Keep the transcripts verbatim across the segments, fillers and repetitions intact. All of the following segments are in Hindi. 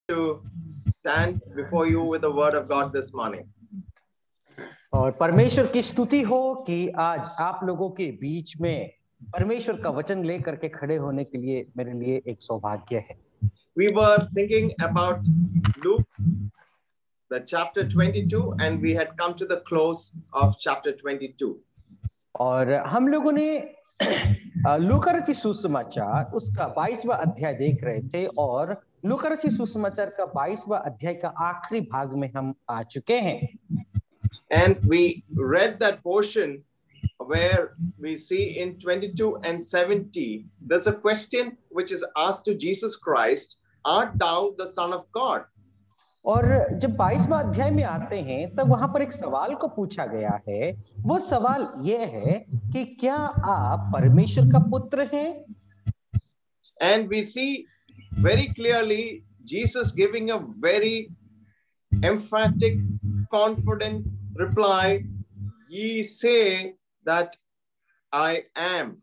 to stand before you with the word of God this morning. और परमेश्वर की स्तुति हो कि आज आप लोगों के बीच में परमेश्वर का वचन लेकर के खड़े होने के लिए मेरे लिए एक सौभाग्य है. We were thinking about Luke, the chapter twenty-two, and we had come to the close of chapter twenty-two. और हम लोगों ने लूका रचित सुसमाचार उसका बाईसवां अध्याय देख रहे थे और लूका रचित सुसमाचार का बाईसवां अध्याय का आखिरी भाग में हम आ चुके हैं. And we read that portion where we see in twenty-two and seventy, there's a question which is asked to Jesus Christ, art thou the Son of God? और जब बाईसवां अध्याय में आते हैं तब वहां पर एक सवाल को पूछा गया है. वो सवाल ये है कि क्या आप परमेश्वर का पुत्र हैं? And we see very clearly Jesus giving a very emphatic, confident reply. Ye say that I am.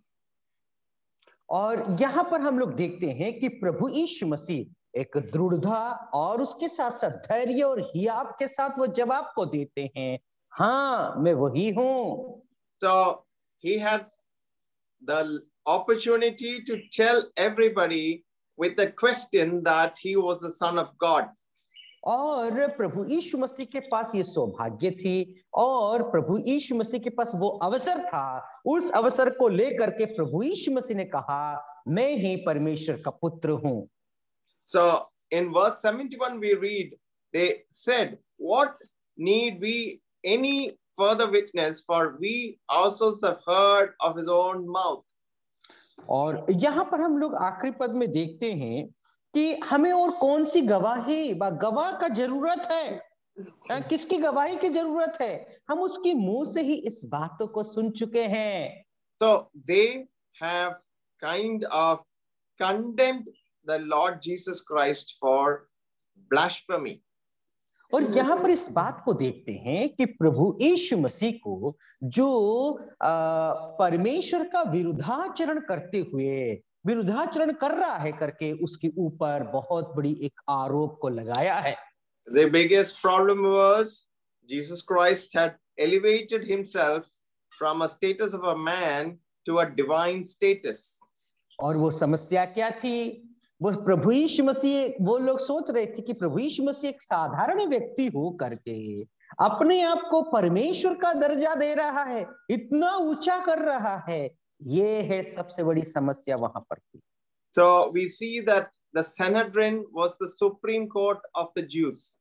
और यहाँ पर हम लोग देखते हैं कि प्रभु यीशु मसीह एक दृढ़ता और उसके साथ साथ धैर्य और हियाव के साथ वो जवाब को देते हैं, हाँ मैं वही हूँ. So he had the opportunity to tell everybody with the question that he was the Son of God. और प्रभु यीशु मसीह के पास ये सौभाग्य थी और प्रभु यीशु मसीह के पास वो अवसर था. उस अवसर को लेकर के प्रभु यीशु मसीह ने कहा, मैं ही परमेश्वर का पुत्र हूँ. So in verse seventy-one we read, they said, what need we any further witness, for we ourselves have heard of his own mouth. और यहाँ पर हम लोग आखिरी पद में देखते हैं कि हमें और कौन सी गवाही व गवाह का जरूरत है. किसकी गवाही की जरूरत है? हम उसकी मुंह से ही इस बातों को सुन चुके हैं. So they have kind of condemned the Lord Jesus Christ for blasphemy. और यहाँ पर इस बात को देखते हैं कि प्रभु यीशु मसीह को जो परमेश्वर का विरुद्धाचरण करते हुए विरुद्धाचरण कर रहा है करके उसके ऊपर बहुत बड़ी एक आरोप को लगाया है. The biggest problem was Jesus Christ had elevated himself from a status of a man to a divine status. और वो समस्या क्या थी? वो प्रभु यीशु मसीह, वो लोग सोच रहे थे कि प्रभु यीशु मसीह एक साधारण व्यक्ति हो करके अपने आप को परमेश्वर का दर्जा दे रहा है, इतना ऊंचा कर रहा है. ये है सबसे बड़ी समस्या वहां पर थी. So we see that the Sanhedrin was the supreme court of the Jews.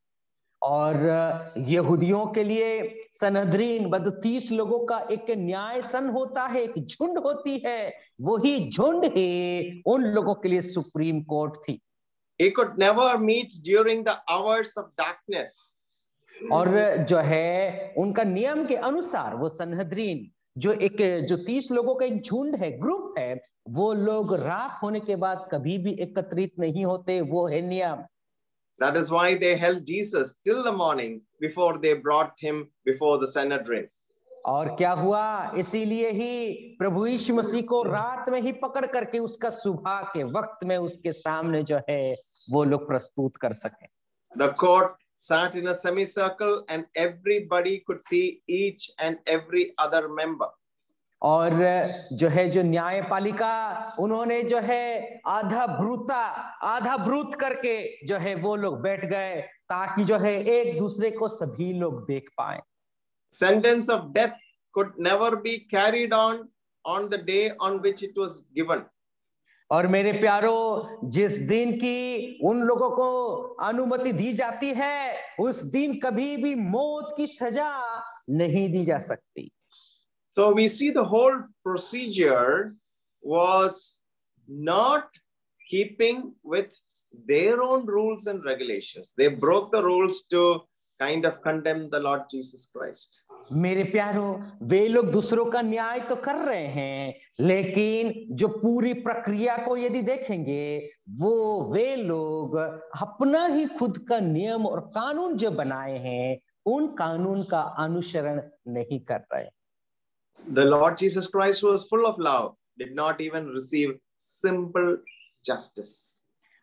और यहूदियों के लिए सनहद्रीन बद तीस लोगों का एक न्याय सन होता है, एक झुंड होती है. वही झुंड ही उन लोगों के लिए सुप्रीम कोर्ट थी. He could never meet during the hours of darkness. और जो है उनका नियम के अनुसार वो सनहद्रीन जो एक जो तीस लोगों का एक झुंड है, ग्रुप है, वो लोग रात होने के बाद कभी भी एकत्रित नहीं होते. वो है नियम. That is why they held Jesus till the morning before they brought him before the Sanhedrin. और क्या हुआ? इसीलिए ही प्रभु यीशु मसीह को रात में ही पकड़ करके उसका सुबह के वक्त में उसके सामने जो है वो लोग प्रस्तुत कर सके. The court sat in a semicircle and everybody could see each and every other member. और जो है जो न्यायपालिका उन्होंने जो है आधा भ्रूता आधा भ्रूत करके जो है वो लोग बैठ गए ताकि जो है एक दूसरे को सभी लोग देख पाए. Sentence of death could never be carried on on the day on which it was given. और मेरे प्यारो, जिस दिन की उन लोगों को अनुमति दी जाती है उस दिन कभी भी मौत की सजा नहीं दी जा सकती. So we see the whole procedure was not keeping with their own rules and regulations. They broke the rules to kind of condemn the Lord Jesus Christ. मेरे प्यारो, वे लोग दूसरों का न्याय तो कर रहे हैं, लेकिन जो पूरी प्रक्रिया को यदि देखेंगे वो वे लोग अपना ही खुद का नियम और कानून जो बनाए हैं उन कानून का अनुसरण नहीं कर रहे. The Lord Jesus Christ, who was full of love, did not even receive simple justice.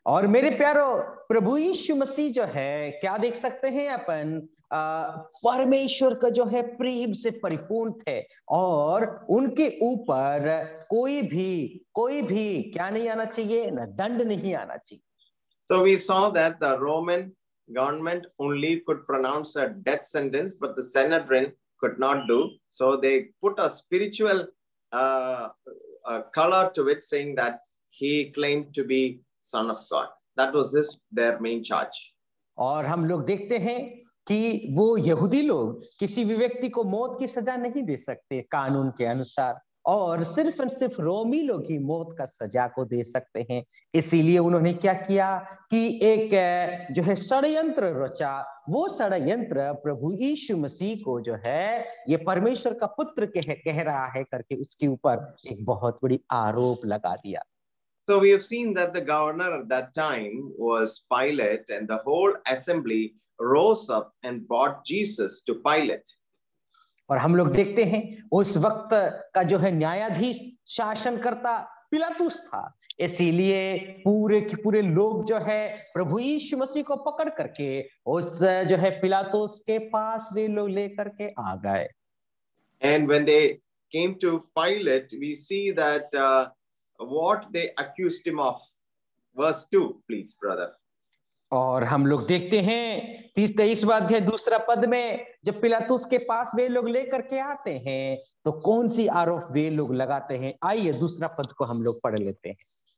और मेरे प्यारो, प्रभु यीशु मसीह जो है, क्या देख सकते हैं अपन, परमेश्वर का जो है प्रेम से परिपूर्ण थे और उनके ऊपर कोई भी कोई भी क्या नहीं आना चाहिए, ना दंड नहीं आना चाहिए. So we saw that the Roman government only could pronounce a death sentence, but the Sanhedrin could not do. So they put a spiritual uh, uh, color to it, saying that he claimed to be Son of God. That was this their main charge. और हम लोग देखते हैं कि वो यहूदी लोग किसी भी व्यक्ति को मौत की सजा नहीं दे सकते कानून के अनुसार, और सिर्फ और सिर्फ रोमी लोग ही मौत का सजा को दे सकते हैं. इसीलिए उन्होंने क्या किया कि एक जो है षड्यंत्र रचा. वो षड्यंत्र प्रभु यीशु मसीह को जो है ये परमेश्वर का पुत्र कह कह रहा है करके उसके ऊपर एक बहुत बड़ी आरोप लगा दिया. So we have seen that the governor at that time was Pilate, and the whole assembly rose up and brought Jesus to Pilate. और हम लोग देखते हैं उस वक्त का जो है न्यायाधीश शासनकर्ता पिलातुस था. इसीलिए पूरे के पूरे लोग जो है प्रभु यीशु मसीह को पकड़ करके उस जो है पिलातुस के पास वे लोग लेकर के आ गए. And when they came to Pilate, we see that uh, what they accused him of. Verse two, please, brother. और हम लोग देखते हैं तीस तेईस अध्याय दूसरा पद में, जब पिलातुस के पास वे लोग लेकर के आते हैं तो कौन सी आरोप वे लोग लगाते हैं. आइए दूसरा पद को हम लोग पढ़ लेते हैं.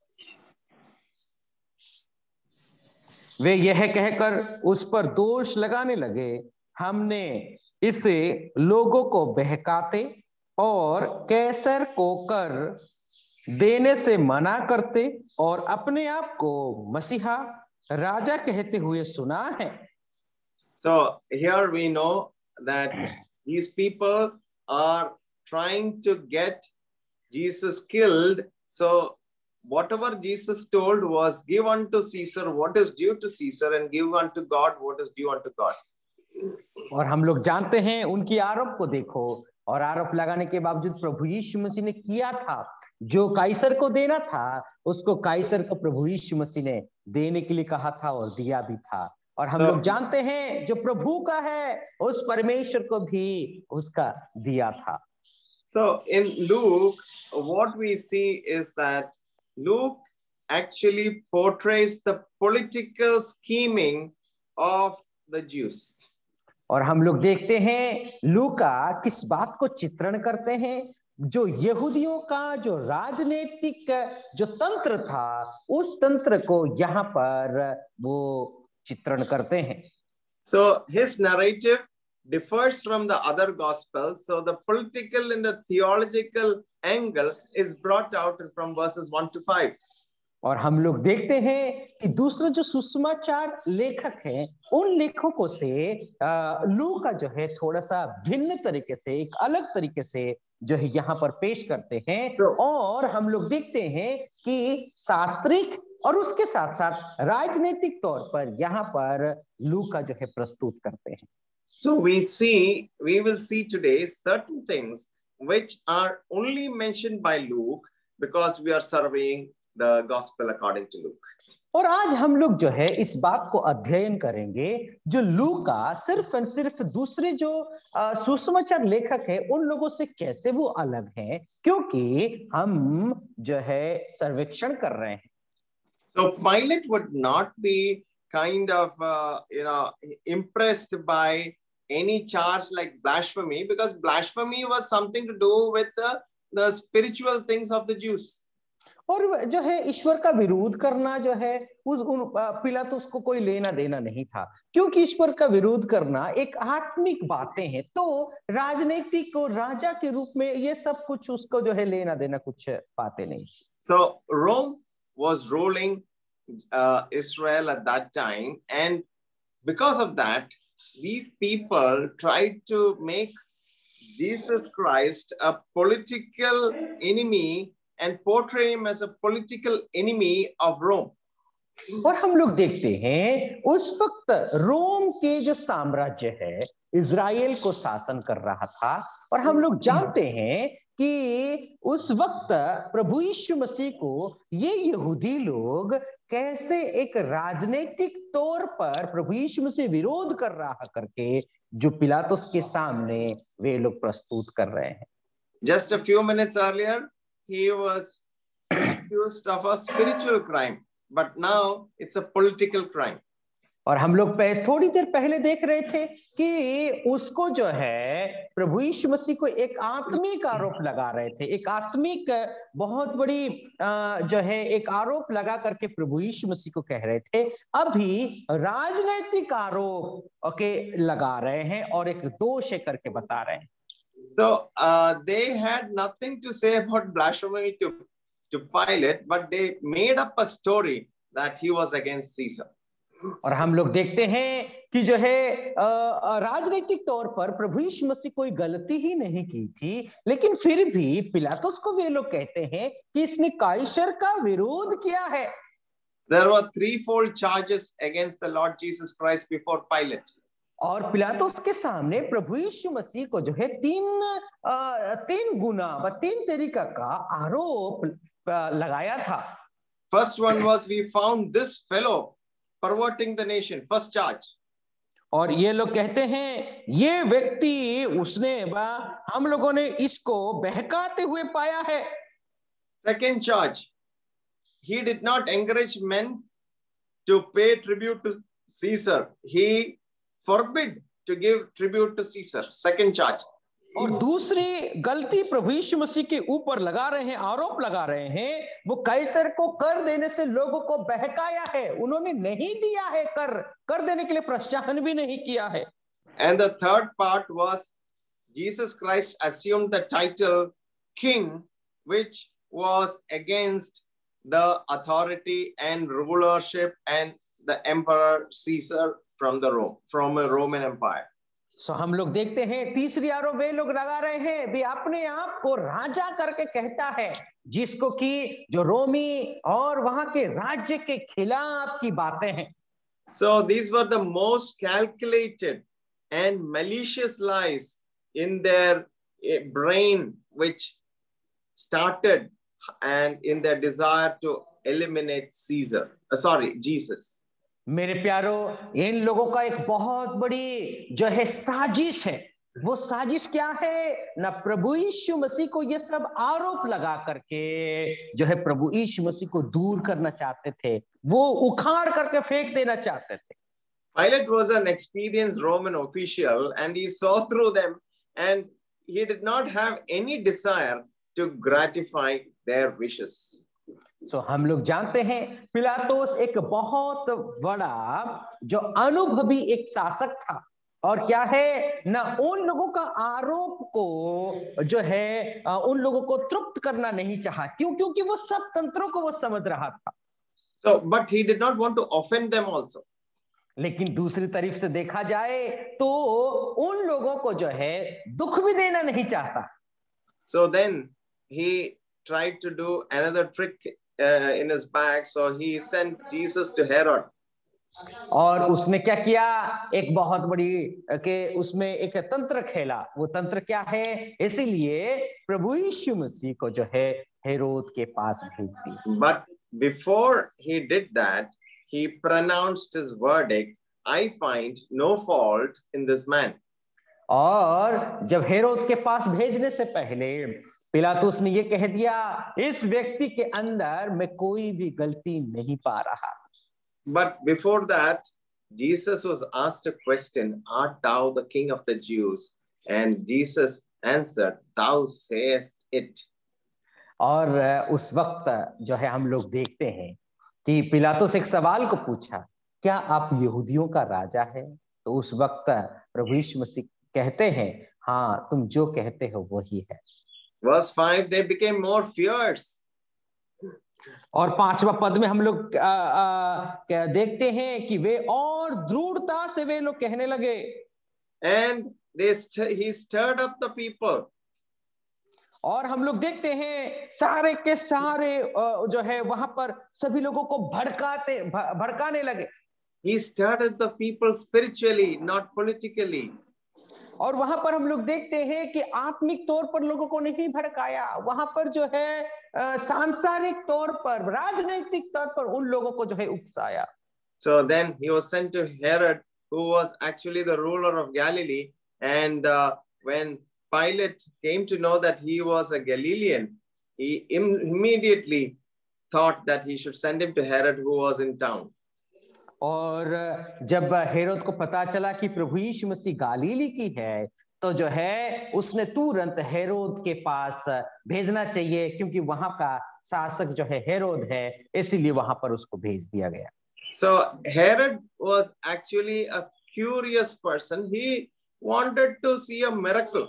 वे यह कहकर उस पर दोष लगाने लगे, हमने इसे लोगों को बहकाते और कैसर को कर देने से मना करते और अपने आप को मसीहा राजा कहते हुए सुना है. So here we know that these people are trying to get Jesus killed. So whatever Jesus told was, give unto Caesar what is due to Caesar and give unto God what is due unto God. और हम लोग जानते हैं उनकी आरोप को देखो, और आरोप लगाने के बावजूद प्रभु यीशु मसीह ने किया था जो काइसर को देना था, उसको काइसर को प्रभु यीशु मसीह ने देने के लिए कहा था और दिया भी था. और हम लोग जानते हैं जो प्रभु का है उस परमेश्वर को भी उसका दिया था. So in Luke, what we see is that Luke actually portrays the political scheming of the Jews. और हम लोग देखते हैं लूका किस बात को चित्रण करते हैं, जो यहूदियों का जो राजनीतिक जो तंत्र था उस तंत्र को यहाँ पर वो चित्रण करते हैं. So his narrative differs from the other gospels. So the political and the theological angle is brought out from verses one to five. और हम लोग देखते हैं कि दूसरा जो सुसमाचार लेखक हैं उन लेखकों से लूका जो है थोड़ा सा भिन्न तरीके से, एक अलग तरीके से जो है यहाँ पर पेश करते हैं. तो, और हम लोग देखते हैं कि शास्त्रिक और उसके साथ साथ राजनीतिक तौर पर यहाँ पर लूका जो है प्रस्तुत करते हैं. So we see, we will see today certain things which are only mentioned by Luke because we are surveying the gospel according to Luke. और आज हम लोग जो है इस बात को अध्ययन करेंगे जो लूका सिर्फ और सिर्फ दूसरे जो सुसमाचार लेखक है उन लोगों से कैसे वो अलग हैं, क्योंकि हम जो है सर्वेक्षण कर रहे हैं. So Pilate would not be kind of uh, you know impressed by any charge like blasphemy, because blasphemy was something to do with the, the spiritual things of the Jews. और जो है ईश्वर का विरोध करना जो है उस उन पिलातुस को कोई लेना देना नहीं था, क्योंकि ईश्वर का विरोध करना एक आत्मिक बातें हैं. तो राजनीतिक और राजा के रूप में ये सब कुछ उसको जो है लेना देना कुछ बातें नहीं. So Rome was ruling uh, Israel at that time, and because of that these people tried to make Jesus Christ a political enemy and portray him as a political enemy of Rome. और हम लोग देखते हैं उस वक्त रोम के जो साम्राज्य है इजराइल को शासन कर रहा था। और हम लोग जानते हैं कि उस वक्त प्रभु यीशु मसीह को ये यहूदी लोग कैसे एक राजनीतिक तौर पर प्रभु यीशु मसीह विरोध कर रहा करके जो पिलातुस के सामने वे लोग प्रस्तुत कर रहे हैं। Just a few minutes earlier, he was accused of a spiritual crime, but now it's a political crime. और हम लोग थोड़ी देर पहले देख रहे थे कि उसको जो है प्रभु यीशु मसीह को एक आत्मिक आरोप लगा रहे थे, एक आत्मिक बहुत बड़ी जो है एक आरोप लगा करके प्रभु यीशु मसीह को कह रहे थे। अभी राजनीतिक आरोप के लगा रहे हैं और एक दोष करके बता रहे हैं। So uh, they had nothing to say about blasphemy to to Pilate, but they made up a story that he was against Caesar. और हम लोग देखते हैं कि जो है राजनीतिक तौर पर प्रभु यीशु मसीह कोई गलती ही नहीं की थी, लेकिन फिर भी पिलातुस को वे लोग कहते हैं कि इसने काइसर का विरोध किया है। There were threefold charges against the Lord Jesus Christ before Pilate. और पिलातुस के सामने प्रभु यीशु मसीह को जो है तीन तीन गुना व तीन तरीका का आरोप लगाया था। First one was, we found this fellow perverting the nation. First charge. और ये लोग कहते हैं ये व्यक्ति उसने हम लोगों ने इसको बहकाते हुए पाया है। Second charge, he did not encourage men to pay tribute to Caesar. He forbid to give tribute to Caesar. Second charge. और दूसरी गलती प्रभु यीशु मसीह के ऊपर लगा रहे हैं, आरोप लगा रहे हैं, वो कैसर को कर देने से लोगों को बहकाया है। उन्होंने नहीं दिया है, कर कर देने के लिए प्रोत्साहन भी नहीं किया है। And the third part was Jesus Christ assumed the title king, which was against the authority and rulership and the emperor Caesar from the Rome, from a Roman Empire. So so, हम लोग देखते हैं तीसरी आरोप वे लोग लगा रहे हैं, भी अपने आप को राजा करके कहता है, जिसको कि जो रोमी और वहां के राज्य के खिलाफ की बातें हैं। So these were the most calculated and malicious lies in their brain, which started and in their desire to eliminate Caesar, uh, sorry, Jesus. मेरे प्यारो, इन लोगों का एक बहुत बड़ी जो है साजिश है। वो साजिश क्या है ना, प्रभु यीशु मसीह को ये सब आरोप लगा करके जो है प्रभु यीशु मसीह को दूर करना चाहते थे, वो उखाड़ करके फेंक देना चाहते थे। Pilate was an experienced Roman official and he saw through them and he did not have any desire to gratify their wishes. So so, हम लोग जानते हैं पिलातुस एक बहुत बड़ा जो अनुभवी एक शासक था, और क्या है ना उन लोगों का आरोप को जो है उन लोगों को तृप्त करना नहीं चाहा। क्यों? क्योंकि वो सब तंत्रों को वो समझ रहा था। So, but he did not want to offend them also. लेकिन दूसरी तरफ से देखा जाए तो उन लोगों को जो है दुख भी देना नहीं चाहता। So then he tried to do another trick uh, in his bag. So he sent Jesus to Herod. और उसने क्या किया, एक बहुत बड़ी के उसमें एक तंत्र खेला। वो तंत्र क्या है, इसीलिए प्रभु यीशु मसीह को जो है हेरोद के पास भेज दिया। But before he did that, he pronounced his verdict, I find no fault in this man. और जब हेरोद के पास भेजने से पहले पिलातुस ने ये कह दिया, इस व्यक्ति के अंदर मैं कोई भी गलती नहीं पा रहा। But before that, Jesus was asked a question, art thou the king of the Jews? And Jesus answered, thou sayest it. और उस वक्त जो है हम लोग देखते हैं कि पिलातुस एक सवाल को पूछा, क्या आप यहूदियों का राजा है? तो उस वक्त प्रभु यीशु मसीह कहते हैं, हाँ तुम जो कहते हो वही है। Verse five, they became more fierce. और पांचवा पद में हम लोग आ, आ, देखते हैं कि वे और दृढ़ता से वे लोग कहने लगे। And they st- he stirred up the people. और हम लोग देखते हैं सारे के सारे जो है वहां पर सभी लोगों को भड़काते भड़काने लगे। He stirred up the people spiritually, not politically. और वहां पर हम लोग देखते हैं कि आत्मिक तौर पर लोगों को नहीं भड़काया, वहां पर जो है अ, सांसारिक तौर पर, राजनीतिक तौर पर उन लोगों को जो है उकसाया। So then he was sent to Herod, who was actually the ruler of Galilee. And uh, when Pilate came to know that he was a Galilean, he im- immediately thought that he should send him to Herod, who was in town. और जब हेरोद को पता चला कि प्रभु यीशु मसीह गालीली की है, तो जो है उसने तुरंत हेरोद के पास भेजना चाहिए, क्योंकि वहां का शासक जो है हेरोद है, इसीलिए वहां पर उसको भेज दिया गया। So Herod was actually a curious person. He wanted to see a miracle.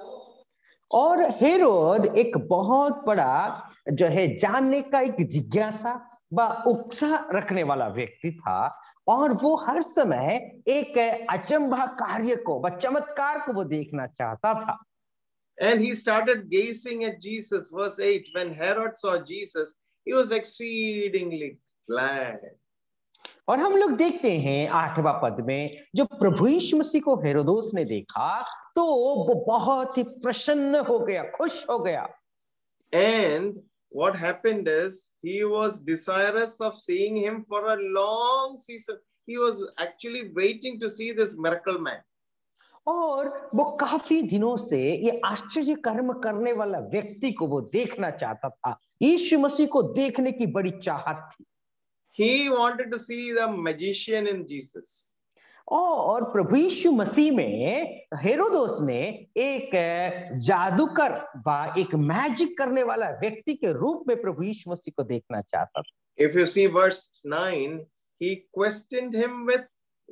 और हेरोद एक बहुत बड़ा जो है जानने का एक जिज्ञासा व उत्साह रखने वाला व्यक्ति था, और वो हर समय एक अचंभा कार्य को व चमत्कार को वो देखना चाहता था। And he started gazing at Jesus. Verse eight, when Herod saw Jesus, he was exceedingly glad. और हम लोग देखते हैं आठवां पद में, जो प्रभु यीशु मसीह को हेरोदोस ने देखा तो वो बहुत ही प्रसन्न हो गया, खुश हो गया। And what happened is he was desirous of seeing him for a long season. He was actually waiting to see this miracle man. और वो काफी दिनों से ये आश्चर्य कर्म करने वाला व्यक्ति को वो देखना चाहता था। यीशु मसीह को देखने की बड़ी चाहत थी। He wanted to see the magician in Jesus. और प्रभु यीशु मसीह में हेरोदोस ने एक जादूगर व एक मैजिक करने वाला व्यक्ति के रूप में प्रभु यीशु मसीह को देखना चाहता था। If you see verse nine, he questioned him with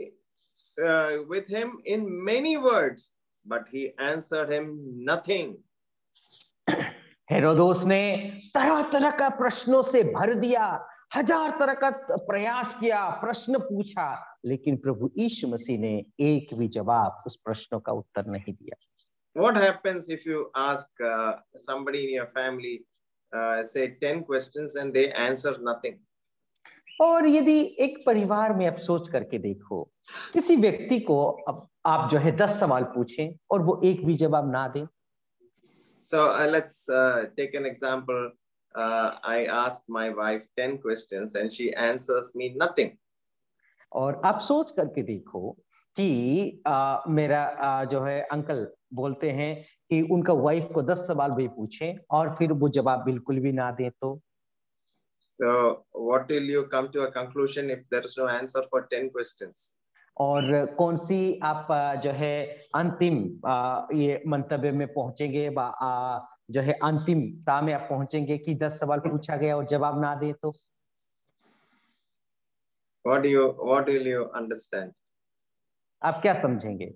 uh, with him in many words, but he answered him nothing. हेरोदोस ने तरह तरह का प्रश्नों से भर दिया, हजार तरह का प्रयास किया, प्रश्न पूछा, लेकिन प्रभु यीशु मसीह ने एक भी जवाब उस प्रश्नों का उत्तर नहीं दिया। What happens if you ask uh, somebody in your family, uh, say ten questions and they answer nothing? और यदि एक परिवार में आप सोच करके देखो, किसी व्यक्ति को अब आप जो है दस सवाल पूछें और वो एक भी जवाब ना दे। So uh, let's uh, take an example. Uh, I asked my wife ten questions and she answers me nothing. और आप सोच करके देखो कि आ, मेरा आ, जो है अंकल बोलते हैं कि उनका वाइफ को दस सवाल भी पूछे और फिर वो जवाब बिल्कुल भी ना दे तो। So what will you come to a conclusion if there is no answer for ten questions? और कौन सी आप जो है अंतिम आ, ये मंतव्य में पहुंचेंगे, आ, जो है अंतिमता में आप पहुंचेंगे कि दस सवाल पूछा गया और जवाब ना दे तो। What do you what will you understand? आप क्या समझेंगे?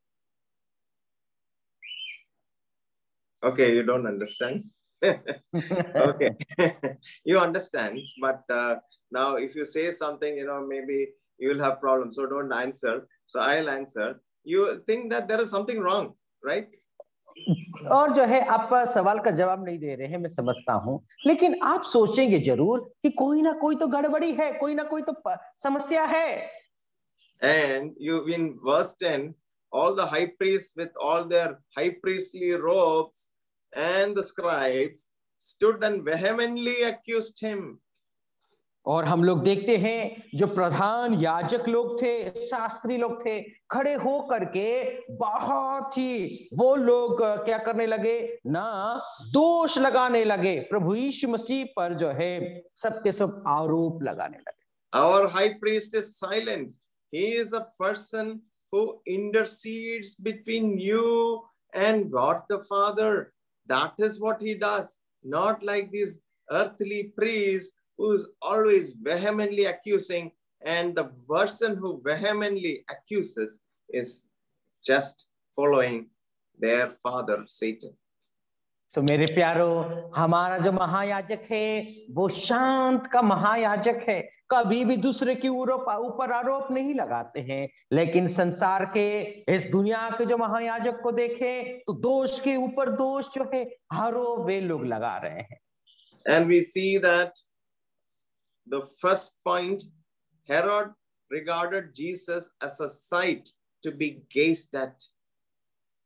Okay, you don't understand. Okay, you understand, but uh, now if you say something, you know, maybe you will have problems. So don't answer. So I'll answer. You think that there is something wrong, right? और जो है आप सवाल का जवाब नहीं दे रहे हैं, मैं समझता हूं, लेकिन आप सोचेंगे जरूर कि कोई ना कोई तो गड़बड़ी है, कोई ना कोई तो समस्या है। And you in verse ten, all the high priests with all their high priestly robes and the scribes stood and vehemently accused him. और हम लोग देखते हैं जो प्रधान याजक लोग थे, शास्त्री लोग थे, खड़े हो करके बहुत ही वो लोग क्या करने लगे ना, दोष लगाने लगे प्रभु यीशु मसीह पर, जो है सब के सब आरोप लगाने लगे। Our high priest is silent. He is a person who intercedes between you and God the Father. That is what he does. Not like these earthly priests who's always vehemently accusing, and the person who vehemently accuses is just following their father, Satan. So so, मेरे प्यारो, हमारा जो महायाजक है वो शांत का महायाजक है, कभी भी दूसरे के ऊपर आरोप नहीं लगाते हैं, लेकिन संसार के इस दुनिया के जो महायाजक को देखें तो दोष के ऊपर दोष जो है आरोप वे लोग लगा रहे हैं। And we see that the first point, Herod regarded Jesus as a sight to be gazed at.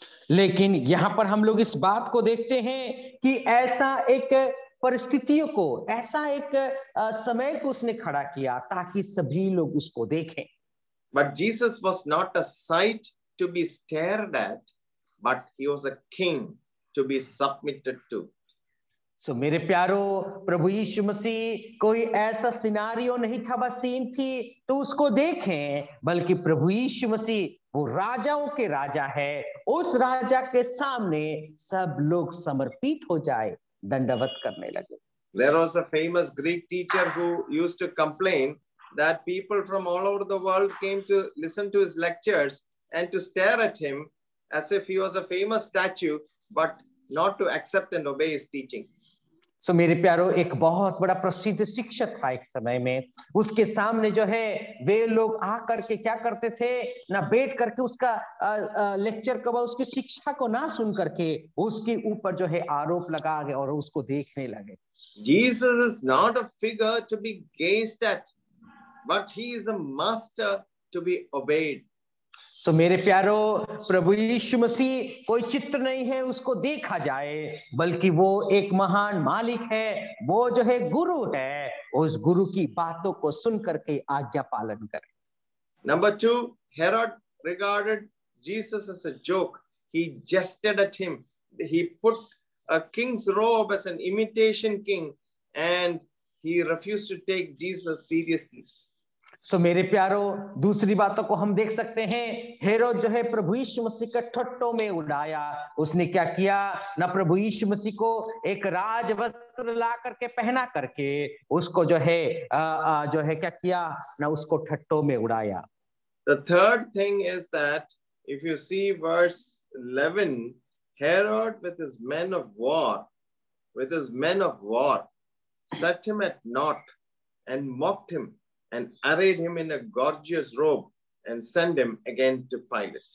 लेकिन यहाँ पर हम लोग इस बात को देखते हैं कि ऐसा एक परिस्थितियों को, ऐसा एक अ, समय को उसने खड़ा किया ताकि सभी लोग उसको देखें। But Jesus was not a sight to be stared at, but he was a king to be submitted to. So so, मेरे प्यारो, प्रभु यीशु मसीह कोई ऐसा सिनारियो नहीं था, बस सीन थी तो उसको देखें, बल्कि प्रभु यीशु मसीह वो राजाओं के राजा है। उस राजा के सामने सब लोग समर्पित हो जाए, दंडवत करने लगे। There was a famous Greek teacher who used to complain that people from all over the world came to listen to his lectures and to stare at him as if he was a famous statue, but not to accept and obey his teaching. So so, मेरे प्यारो, एक बहुत बड़ा प्रसिद्ध शिक्षक था एक समय में। उसके सामने जो है वे लोग आ करके क्या करते थे, ना बैठ करके उसका लेक्चर का, उसकी शिक्षा को ना सुन करके उसके ऊपर जो है आरोप लगा गए और उसको देखने लगे। Jesus is not a figure to be gazed at, but he is a master to be obeyed. So so, मेरे प्यारो, प्रभु यीशु मसीह कोई चित्र नहीं है उसको देखा जाए, बल्कि वो एक महान मालिक है, वो जो है गुरु है, उस गुरु की बातों को सुन करके आज्ञा पालन करें। Number two, Herod regarded Jesus as a joke. He jested at him. He put a king's robe as an imitation king, and he refused to take Jesus seriously. So so, मेरे प्यारो, दूसरी बातों को हम देख सकते हैं, हेरोद जो है प्रभु यीशु मसीह का ठट्टों में उड़ाया। उसने क्या किया, ना प्रभु यीशु मसीह को एक राज वस्त्र ला करके पहना करके उसको जो है आ, आ, जो है क्या किया, ना उसको ठट्टों में उड़ाया। The third thing is that if you see verse eleven, Herod with his men of war, with his men of war, set him at naught and mocked him and arrayed him in a gorgeous robe and sent him again to Pilate.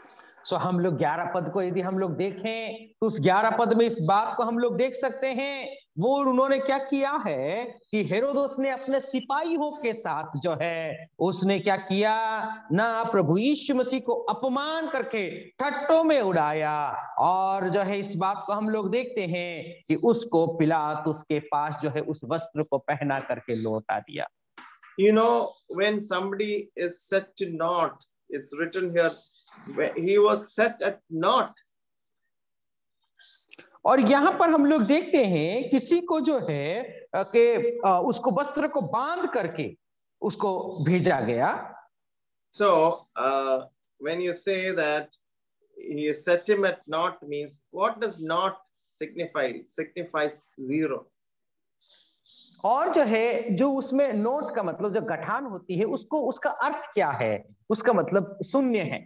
So so, हम लोग ग्यारह पद को यदि हम लोग देखें तो उस ग्यारह पद में इस बात को हम लोग देख सकते हैं, वो उन्होंने क्या किया है कि हेरोदोस ने अपने सिपाहियों के साथ जो है उसने क्या किया, ना प्रभु यीशु मसीह को अपमान करके ठट्टों में उड़ाया। और जो है इस बात को हम लोग देखते हैं कि उसको पिलात उसके पास जो है उस वस्त्र को पहना करके लौटा दिया। You know, when somebody is set to naught, it's written here, he was set at naught. और यहाँ पर हम लोग देखते हैं किसी को जो है कि उसको वस्त्र को बांध करके उसको भेजा गया। So uh, when you say that he set him at naught means, what does naught signify? It signifies zero. और जो है जो उसमें नोट का मतलब जो गठान होती है उसको, उसका अर्थ क्या है, उसका मतलब शून्य है।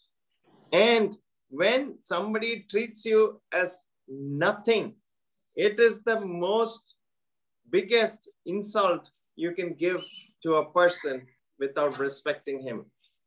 And when somebody treats you as nothing, it is the most biggest insult you can give to a person without respecting him.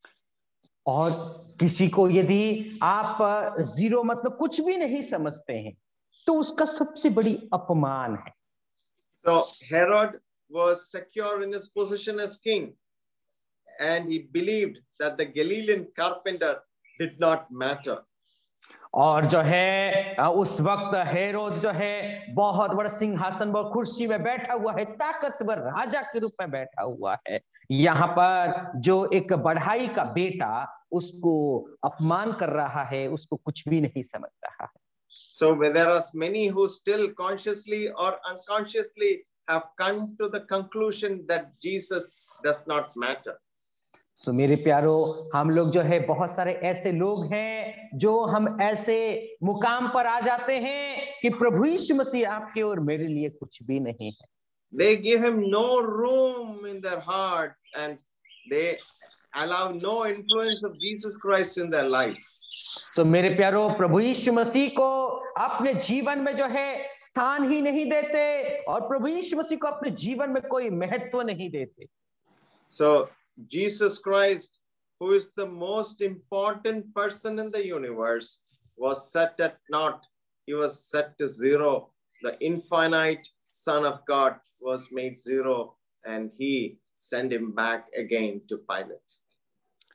और किसी को यदि आप जीरो मतलब कुछ भी नहीं समझते हैं तो उसका सबसे बड़ी अपमान है। So Herod was secure in his position as king, and he believed that the Galilean carpenter did not matter. और जो है उस वक्त हेरोद जो है बहुत बड़ा सिंहासन पर कुर्सी में बैठा हुआ है, ताकतवर राजा के रूप में बैठा हुआ है। यहाँ पर जो एक बढ़ाई का बेटा उसको अपमान कर रहा है, उसको कुछ भी नहीं समझ रहा है। So there are many who still consciously or unconsciously have come to the conclusion that Jesus does not matter. So so, मेरे प्यारो, हम लोग जो है बहुत सारे ऐसे लोग हैं जो हम ऐसे मुकाम पर आ जाते हैं कि प्रभु यीशु मसीह आपके और मेरे लिए कुछ भी नहीं है। They give him no room in their hearts and they allow no influence of Jesus Christ in their lives. तो मेरे प्यारो, प्रभु यीशु मसीह को अपने जीवन में जो है स्थान ही नहीं देते और प्रभु यीशु मसीह को अपने जीवन में कोई महत्व नहीं देते। So Jesus Christ, who is the most important person in the universe, was set at naught. He was set to zero. The infinite Son of God was made zero, and he sent him back again to Pilate.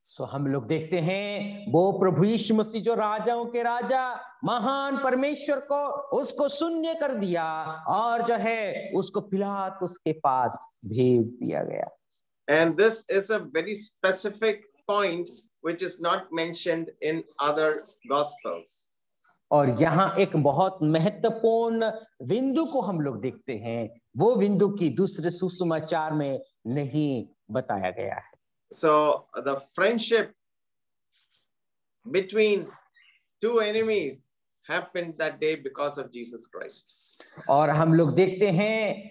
सो हम लोग देखते हैं वो प्रभु यीशु मसीह जो राजाओं के राजा महान परमेश्वर को उसको शून्य कर दिया और जो है उसको पिलातुस के पास भेज दिया गया. And this is a very specific point which is not mentioned in other gospels. और यहाँ एक बहुत महत्वपूर्ण बिंदु को हम लोग देखते हैं, वो बिंदु की दूसरे सुसमाचार में नहीं बताया गया है. So the friendship between two enemies happened that day because of Jesus Christ. और हम लोग देखते हैं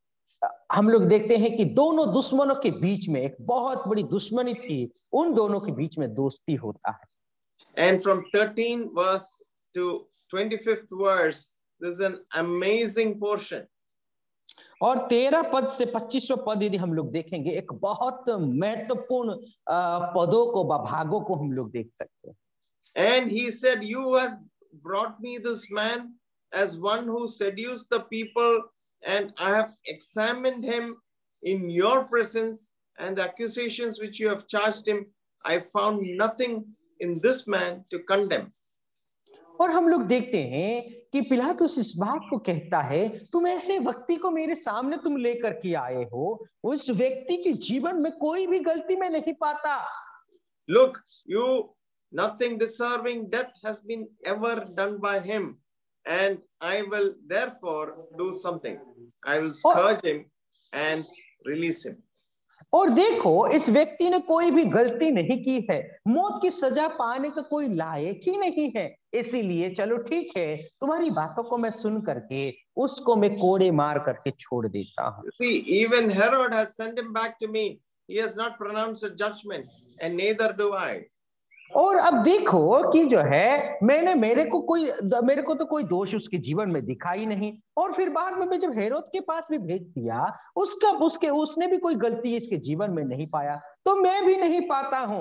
हम लोग देखते हैं कि दोनों दुश्मनों के बीच में एक बहुत बड़ी दुश्मनी थी, उन दोनों के बीच में दोस्ती होता है. And from thirteen verse to twenty-fifth verse, this is an amazing portion. और तेरह पद से पच्चीसवें पद यदि हम लोग देखेंगे, एक बहुत महत्वपूर्ण पदों को भागों को हम लोग देख सकते हैं. And he said, you has brought me this man as one who seduced the people, and I have examined him in your presence, and the accusations which you have charged him, I found nothing in this man to condemn. और हम लोग देखते हैं कि पिलातुस इस बात को कहता है, तुम ऐसे व्यक्ति को मेरे सामने तुम लेकर के आए हो, उस व्यक्ति के जीवन में कोई भी गलती मैं नहीं पाता. Look, you nothing deserving death has been ever done by him, and I will therefore do something. I will scourge him and release him. और देखो, इस व्यक्ति ने कोई भी गलती नहीं की है, मौत की सजा पाने का कोई लायक ही नहीं है, इसीलिए चलो ठीक है, तुम्हारी बातों को मैं सुन करके उसको मैं कोड़े मार करके छोड़ देता हूँ. See, even Herod has sent him back to me. He has not pronounced a judgment, and neither do I. और अब देखो कि जो है मैंने मेरे को कोई मेरे को तो कोई दोष उसके जीवन में दिखाई नहीं, और फिर बाद में मैं जब हेरोद के पास भी भेज दिया, उसका उसके उसने भी कोई गलती इसके जीवन में नहीं पाया, तो मैं भी नहीं पाता हूं.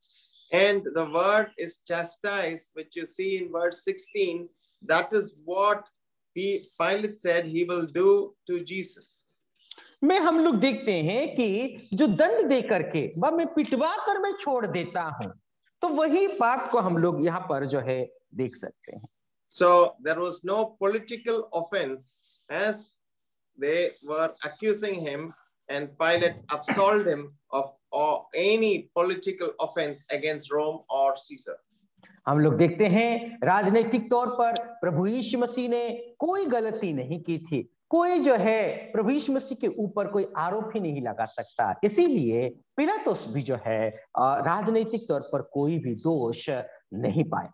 And the word is chastise, which you see in verse sixteen. That is what he, Pilate said he will do to Jesus. मैं हम लोग देखते हैं कि जो दंड दे करके वह मैं पिटवा कर मैं छोड़ देता हूं, तो वही बात को हम लोग यहाँ पर जो है देख सकते हैं. So there was no political offense as they were accusing him, and Pilate absolved him of or any political offense against Rome or Caesar. हम लोग देखते हैं राजनीतिक तौर पर प्रभु यीशु मसीह ने कोई गलती नहीं की थी, कोई जो है प्रभु यीशु मसीह के ऊपर कोई आरोप ही नहीं लगा सकता, इसीलिए पिलातुस भी जो है राजनीतिक तौर पर कोई भी दोष नहीं पाए.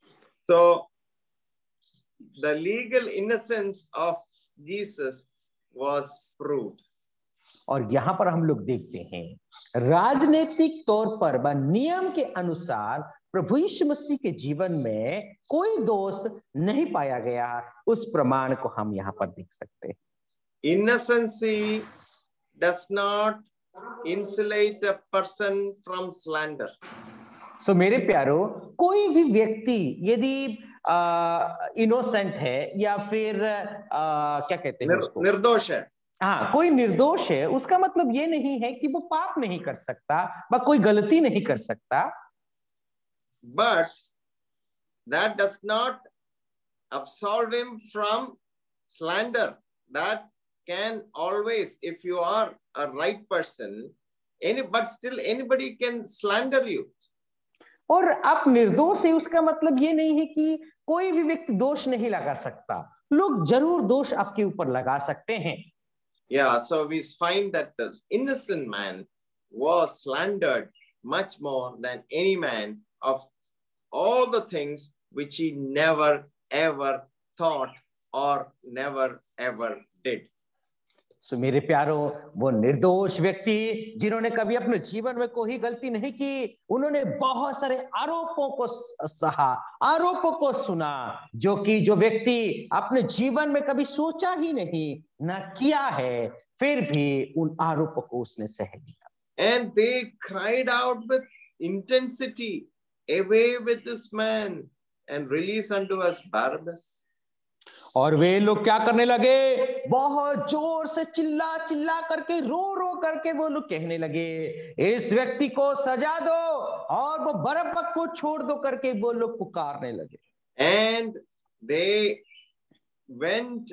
So the legal innocence of Jesus was proved. और यहाँ पर हम लोग देखते हैं राजनीतिक तौर पर व नियम के अनुसार प्रभु यीशु मसीह के जीवन में कोई दोष नहीं पाया गया, उस प्रमाण को हम यहाँ पर देख सकते हैं. Innocency does not insulate a person from slander. So so, मेरे प्यारो, कोई भी व्यक्ति यदि इनोसेंट है या फिर आ, क्या कहते हैं निर, उसको? निर्दोष है, हाँ, कोई निर्दोष है, उसका मतलब ये नहीं है कि वो पाप नहीं कर सकता व कोई गलती नहीं कर सकता. but that does not absolve him from slander. That can always, if you are a right person, any but still anybody can slander you. और आप निर्दोष है, उसका मतलब ये नहीं है कि कोई भी व्यक्ति दोष नहीं लगा सकता, लोग जरूर दोष आपके ऊपर लगा सकते हैं. Yeah, so we find that this innocent man was slandered much more than any man of all the things which he never ever thought or never ever did. So so, मेरे प्यारो, वो निर्दोष व्यक्ति जिन्होंने कभी अपने जीवन में कोई गलती नहीं की, उन्होंने बहुत सारे आरोपों को सहा, आरोपों को सुना, जो कि जो व्यक्ति अपने जीवन में कभी सोचा ही नहीं ना किया है, फिर भी उन आरोपों को उसने सह लिया. And they cried out with intensity, away with this man and release unto us Barabbas. और वे लोग क्या करने लगे, बहुत जोर से चिल्ला चिल्ला करके रो रो करके वो लोग कहने लगे, इस व्यक्ति को सजा दो और वो बरअब्बा को छोड़ दो करके वो लोग पुकारने लगे। And they went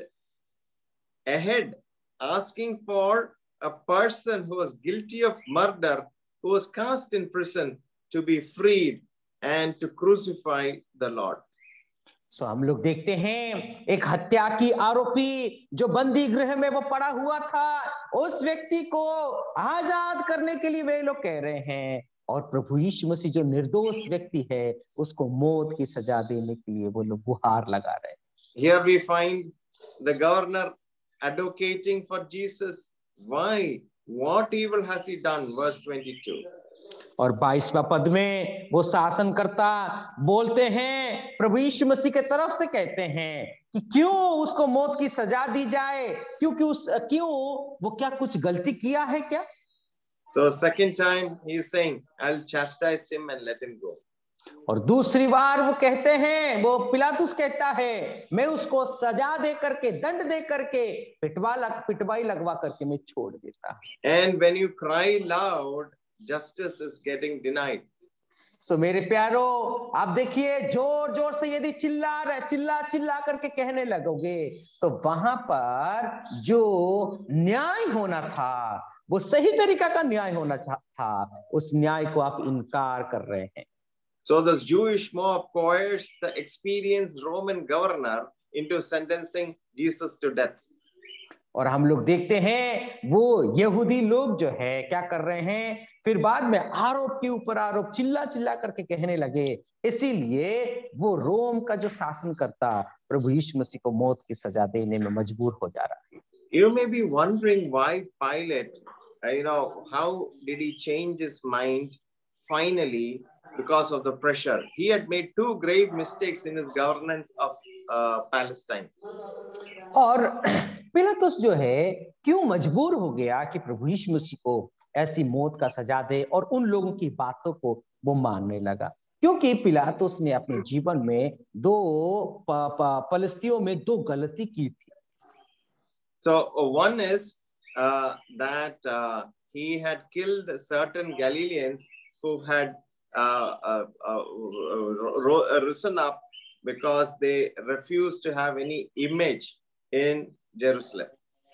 ahead asking for a person who was guilty of murder, who was cast in prison, to be freed and to crucify the Lord. So so, हम लोग देखते हैं एक हत्या की आरोपी जो बंदी गृह में वो पड़ा हुआ था, उस व्यक्ति को आजाद करने के लिए वे लोग कह रहे हैं, और प्रभु यीशु मसीह जो निर्दोष व्यक्ति है उसको मौत की सजा देने के लिए वो लोग गुहार लगा रहे हैं। Here we find the governor advocating for Jesus. Why? What evil has he done? Verse twenty-two. और बाईसवां पद में वो शासनकर्ता बोलते हैं, प्रभु यीशु मसीह के तरफ से कहते हैं कि क्यों उसको मौत की सजा दी जाए, क्योंकि उस क्यों वो क्या कुछ गलती किया है क्या? So second time he is saying, I'll chastise him and let him go. और दूसरी बार वो कहते हैं, वो पिलातुस कहता है, मैं उसको सजा दे करके, दंड दे करके, पिटवा लग पिटवाई लगवा करके मैं छोड़ देता। And when you cry loud, justice is getting denied. So so, मेरे प्यारो, आप देखिए जोर जोर से यदि चिल्ला रहे चिल्ला चिल्ला करके कहने लगोगे तो वहां पर जो न्याय होना था, वो सही तरीका का न्याय होना था, उस न्याय को आप इनकार कर रहे हैं। So this Jewish mob coerced the experienced Roman governor into sentencing Jesus to death. और हम लोग देखते हैं वो यहूदी लोग जो है क्या कर रहे हैं, फिर बाद में आरोप के ऊपर आरोप चिल्ला चिल्ला करके कहने लगे, इसीलिए वो रोम का जो शासन करता प्रभु यीशु मसीह को मौत की सजा देने में मजबूर हो जा रहा है। You may be wondering why Pilate, you know, how did he change his mind finally because of the pressure? He had made two grave mistakes in his governance of uh, Palestine. और पिलातुस जो है क्यों मजबूर हो गया कि प्रभु यीशु मसीह को ऐसी मौत का सजा दे, और उन लोगों की बातों को वो मानने लगा, क्योंकि पिलातुस ने अपने जीवन में दो फलस्तियों में दो गलती की थी। So uh, one is uh, that uh, he had killed certain Galileans who had uh, uh, uh, risen up because they refused to have any image in Jerusalem.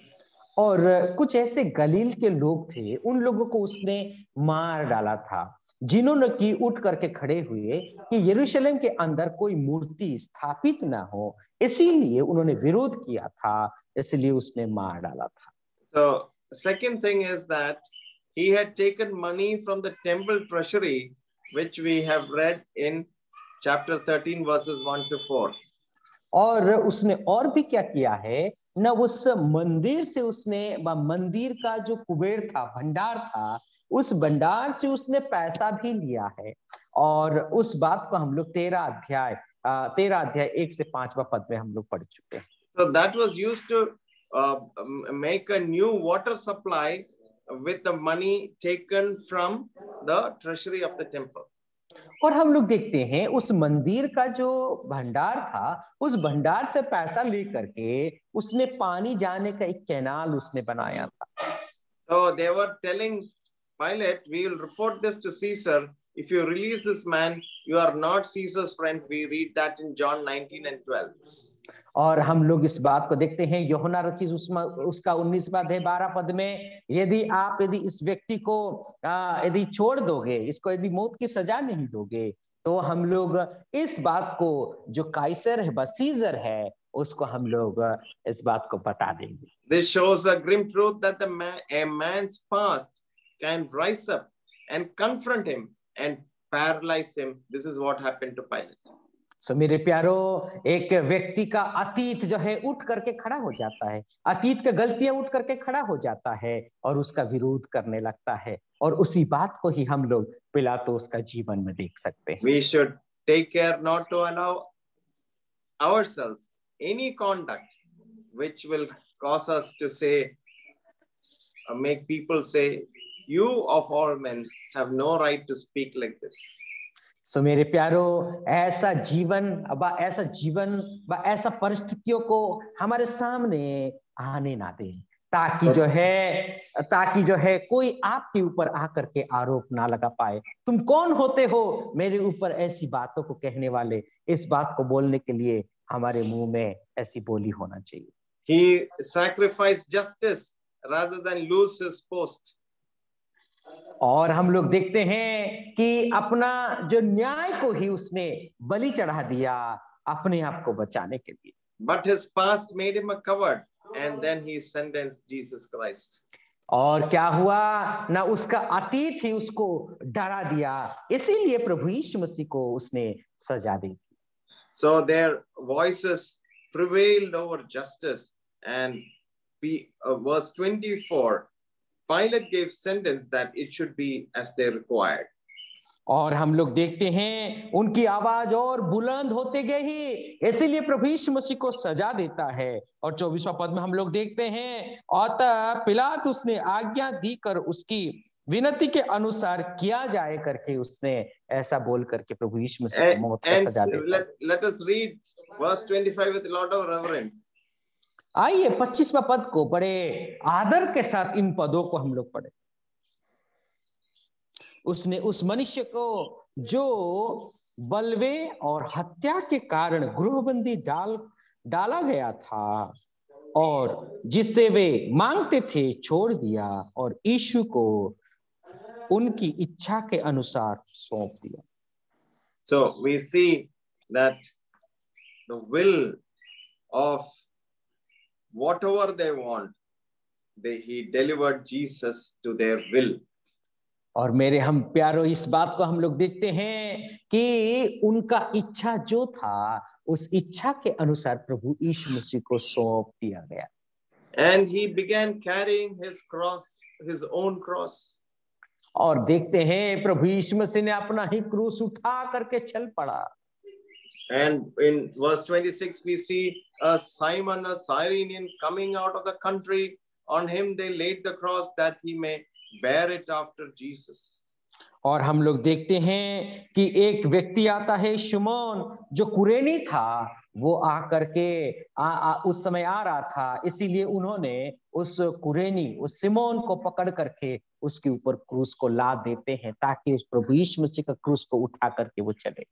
और कुछ ऐसे गलील के लोग थे, उन लोगों को उसने मार डाला था जिन्होंने की उठ करके खड़े हुए कि यरूशलेम के अंदर कोई मूर्ति स्थापित ना हो, इसीलिए उन्होंने विरोध किया था, इसलिए उसने मार डाला था। So second thing is that he had taken money from the temple treasury, which we have read in chapter thirteen verses one to four. और उसने और भी क्या किया है न, उस मंदिर से उसने, मंदिर का जो कुबेर था, भंडार था, उस भंडार से उसने पैसा भी लिया है। और उस बात को हम लोग तेरह अध्याय तेरह अध्याय एक से पांचवा पद में हम लोग पढ़ चुके हैं। So that was used to uh, make a new water supply with the money taken from the treasury of the temple. और हम लोग देखते हैं उस मंदिर का जो भंडार था, उस भंडार से पैसा लेकर के उसने पानी जाने का एक कैनाल उसने बनाया था। So they were telling Pilate, we will report this to Caesar. If you release this man, you are not Caesar's friend. We read that in John nineteen and twelve. और हम लोग इस बात को देखते हैं यूहन्ना रचित उसमें उसका उन्नीसवां अध्याय बारह पद में, यदि आप यदि इस व्यक्ति को यदि छोड़ दोगे, इसको यदि मौत की सजा नहीं दोगे, तो हम लोग इस बात को जो काइसर है, सीजर है, उसको हम लोग इस बात को बता देंगे। This shows a grim truth that the man, a man's past can rise up and confront him and paralyze him. This is what happened to Pilate. So so, मेरे प्यारो, एक व्यक्ति का अतीत जो है उठ करके खड़ा हो जाता है, अतीत के गलतियां उठ करके खड़ा हो जाता है और उसका विरोध करने लगता है, और उसी बात को ही हम लोग पिलातुस का जीवन में देख सकते हैं। We should take care not to allow ourselves any conduct which will cause us to say, uh, make people say, you of all men have no right to speak like this. So so, मेरे प्यारो, ऐसा जीवन अब ऐसा जीवन व ऐसा परिस्थितियों को हमारे सामने आने ना दें, ताकि जो है ताकि जो है कोई आपके ऊपर आकर के आरोप ना लगा पाए। तुम कौन होते हो मेरे ऊपर ऐसी बातों को कहने वाले? इस बात को बोलने के लिए हमारे मुंह में ऐसी बोली होना चाहिए। He sacrificed justice rather than lose his post. और हम लोग देखते हैं कि अपना जो न्याय को ही उसने बलि चढ़ा दिया अपने आप को बचाने के लिए। But his past made him a coward, and then he sentenced Jesus Christ. और क्या हुआ ना, उसका अतीत ही उसको डरा दिया, इसीलिए प्रभु यीशु मसीह को उसने सजा दी थी। So their voices prevailed over justice, and P, uh, verse twenty-four, Pilate gave sentence that it should be as they required. और हम लोग देखते हैं उनकी आवाज और बुलंद होते गए ही, इसीलिए प्रभु यीशु मसीह को सजा देता है। और चौबीसवां पद में हम लोग देखते हैं, अतः पिलातुस उसने आज्ञा दी कर उसकी विनती के अनुसार किया जाए करके उसने ऐसा बोल करके प्रभु यीशु मसीह को मौत का सजा देता है। Let, let us read verse twenty-five with a lot of reverence. आइए पच्चीसवां पद को बड़े आदर के साथ इन पदों को हम लोग पढ़े। उसने उस मनुष्य को जो बलवे और हत्या के कारण गृहबंदी डाल डाला गया था और जिससे वे मांगते थे छोड़ दिया, और यीशु को उनकी इच्छा के अनुसार सौंप दिया। So we see that the will of whatever they want, they he delivered Jesus to their will. और मेरे हम प्यारो, इस बात को हम लोग देखते हैं कि उनका इच्छा जो था उस इच्छा के अनुसार प्रभु यीशु मसीह को सौंप दिया गया। And he began carrying his cross, his own cross. और देखते हैं प्रभु यीशु मसीह ने अपना ही क्रूस उठा करके चल पड़ा। And in verse twenty-six we see a Simon, a Cyrenian, coming out of the country. On him they laid the cross that he may bear it after Jesus. और हम लोग देखते हैं कि एक व्यक्ति आता है शिमोन, जो कुरेनी था, वो आकर के आ, आ, उस समय आ रहा था, इसीलिए उन्होंने उस कुरेनी उस शिमोन को पकड़ करके उसके ऊपर क्रूस को लाद देते हैं ताकि उस प्रभु यीशु मसीह का क्रूस को उठा करके वो चले।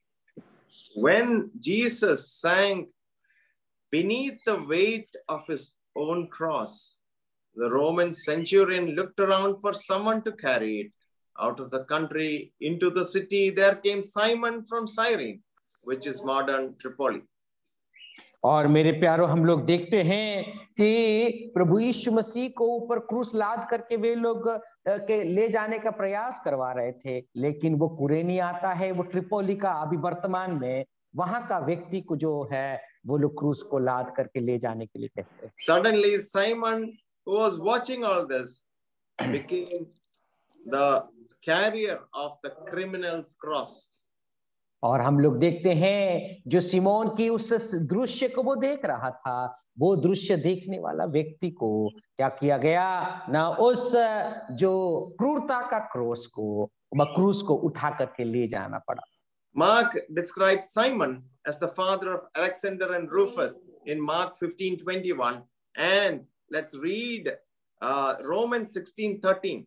When Jesus sank beneath the weight of his own cross, the Roman centurion looked around for someone to carry it. Out of the country into the city, there came Simon from Cyrene, which is modern Tripoli. और मेरे प्यारो, हम लोग देखते हैं कि प्रभु यीशु मसीह को ऊपर क्रूस लाद करके वे लोग के ले जाने का प्रयास करवा रहे थे, लेकिन वो कुरेनी आता है, वो ट्रिपोली का अभी वर्तमान में वहां का व्यक्ति को जो है वो लोग क्रूस को लाद करके ले जाने के लिए कहते हैं। Suddenly Simon, who was watching all this, became the carrier of the criminal's cross. और हम लोग देखते हैं जो सिमोन की उस दृश्य को वो देख रहा था, वो दृश्य देखने वाला व्यक्ति को क्या किया गया ना, उस जो क्रूरता का क्रूस को क्रूस को उठा करके ले जाना पड़ा। Mark describes Simon as the father of Alexander and Rufus in Mark fifteen twenty-one, and let's read uh, Romans sixteen thirteen.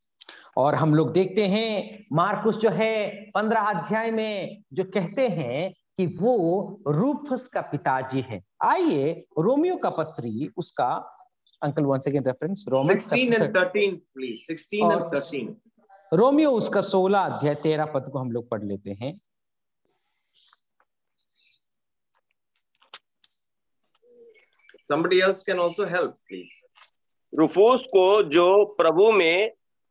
और हम लोग देखते हैं मार्कुस जो है पंद्रह अध्याय में जो कहते हैं कि वो रूफस का पिताजी है। आइए रोमियो का पत्री उसका uncle one second reference Roman sixteen and thirteen please sixteen and thirteen. रोमियो उसका सोलह अध्याय तेरह पद को हम लोग पढ़ लेते हैं। Somebody else can also help please. रूफुस को जो प्रभु में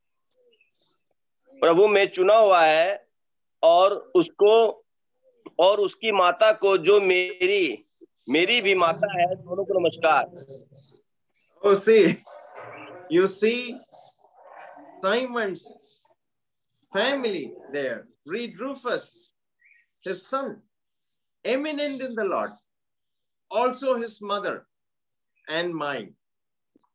प्रभु में चुना हुआ है, और उसको और उसकी माता को जो मेरी मेरी भी माता है, दोनों को नमस्कार। Oh, see, you see Simon's family there. Read Rufus, his son, eminent in the Lord, also his mother and mine.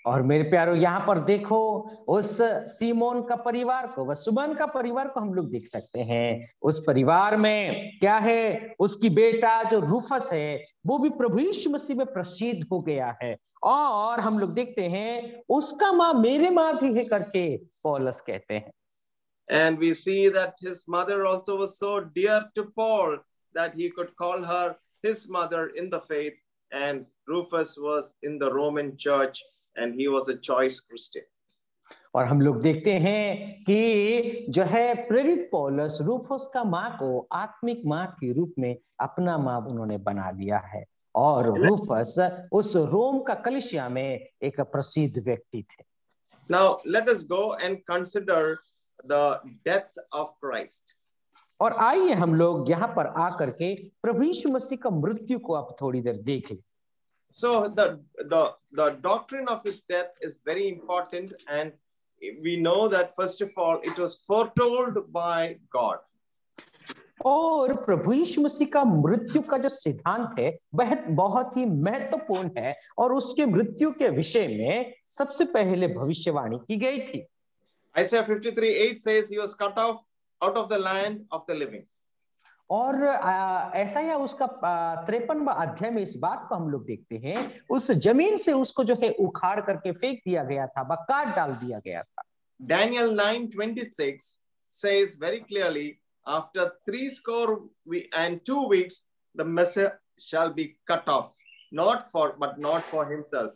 और मेरे प्यारों यहाँ पर देखो उस सीमोन का परिवार को, वह सुमन का परिवार को हम लोग देख सकते हैं। उस परिवार में क्या है, उसकी बेटा जो रूफस है वो भी प्रभु यीशु मसीह में प्रसिद्ध हो गया है। और हम लोग देखते हैं उसका माँ मेरे माँ भी है करके पौलुस कहते हैं। And we see that his mother also was so dear to Paul that he could call her his mother in the faith. And Rufus was in the Roman church and he was a choice Christian. और हम लोग देखते हैं कि जो है प्रेरित पौलुस रूफस का माँ को आत्मिक माँ के रूप में अपना माँ उन्होंने बना लिया है। और रूफस उस रोम का कलीसिया में एक प्रसिद्ध व्यक्ति थे। Now let us go and consider the death of Christ. और आइए हम लोग यहाँ पर आकर के प्रभु यीशु मसीह का मृत्यु को आप थोड़ी देर देख लें। So the the the doctrine of his death is very important, and we know that first of all it was foretold by God. और प्रभु यीशु मसीह का मृत्यु का जो सिद्धांत है वह बहुत ही महत्वपूर्ण है और उसके मृत्यु के विषय में सबसे पहले भविष्यवाणी की गई थी। Isaiah fifty-three eight says he was cut off out of the land of the living. और ऐसा या उसका तिरपनवां अध्याय में इस बात को हम लोग देखते हैं, उस जमीन से उसको जो है उखाड़ करके फेंक दिया गया था, काट डाल दिया गया था। Daniel nine twenty-six says very clearly, after three score and two weeks, the Messiah shall be cut off, not for but not for himself.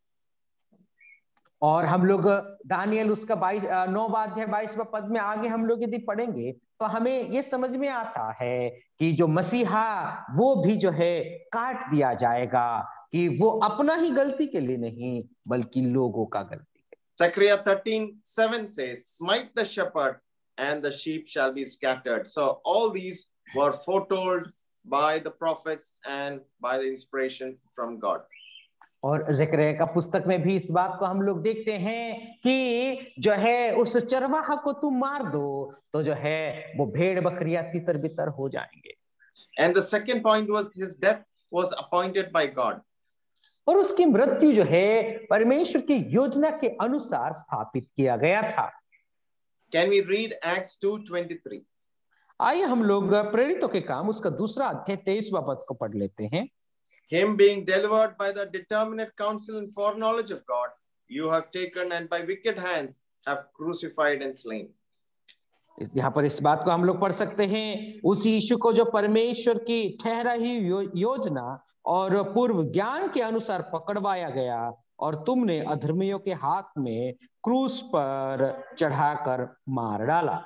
और हम लोग दानियल उसका बाईस नौवां अध्याय बाईसवां पद में आगे हम लोग यदि पढ़ेंगे तो हमें ये समझ में आता है कि जो मसीहा वो भी जो है काट दिया जाएगा, कि वो अपना ही गलती के लिए नहीं बल्कि लोगों का गलती है। Zechariah thirteen seven says, smite the shepherd and the sheep shall be scattered. So all these were foretold by the prophets and by the inspiration from God. और ज़करिया का पुस्तक में भी इस बात को हम लोग देखते हैं कि जो है उस चरवाहा को तुम मार दो तो जो है वो भेड़ बकरियां तितर बितर हो जाएंगे। And the second point was his death was appointed by God. और उसकी मृत्यु जो है परमेश्वर की योजना के अनुसार स्थापित किया गया था। Can we read Acts two twenty-three? आइए हम लोग प्रेरितों के काम उसका दूसरा अध्याय तेईसवां पद को पढ़ लेते हैं। Him being delivered by the determinate counsel and foreknowledge of God, you have taken and by wicked hands have crucified and slain. यहाँ पर इस बात को हम लोग पढ़ सकते हैं, उस यीशु को जो परमेश्वर की ठहरा ही योजना और पूर्व ज्ञान के अनुसार पकड़वाया गया और तुमने अधर्मियों के हाथ में क्रूस पर चढ़ाकर मार डाला।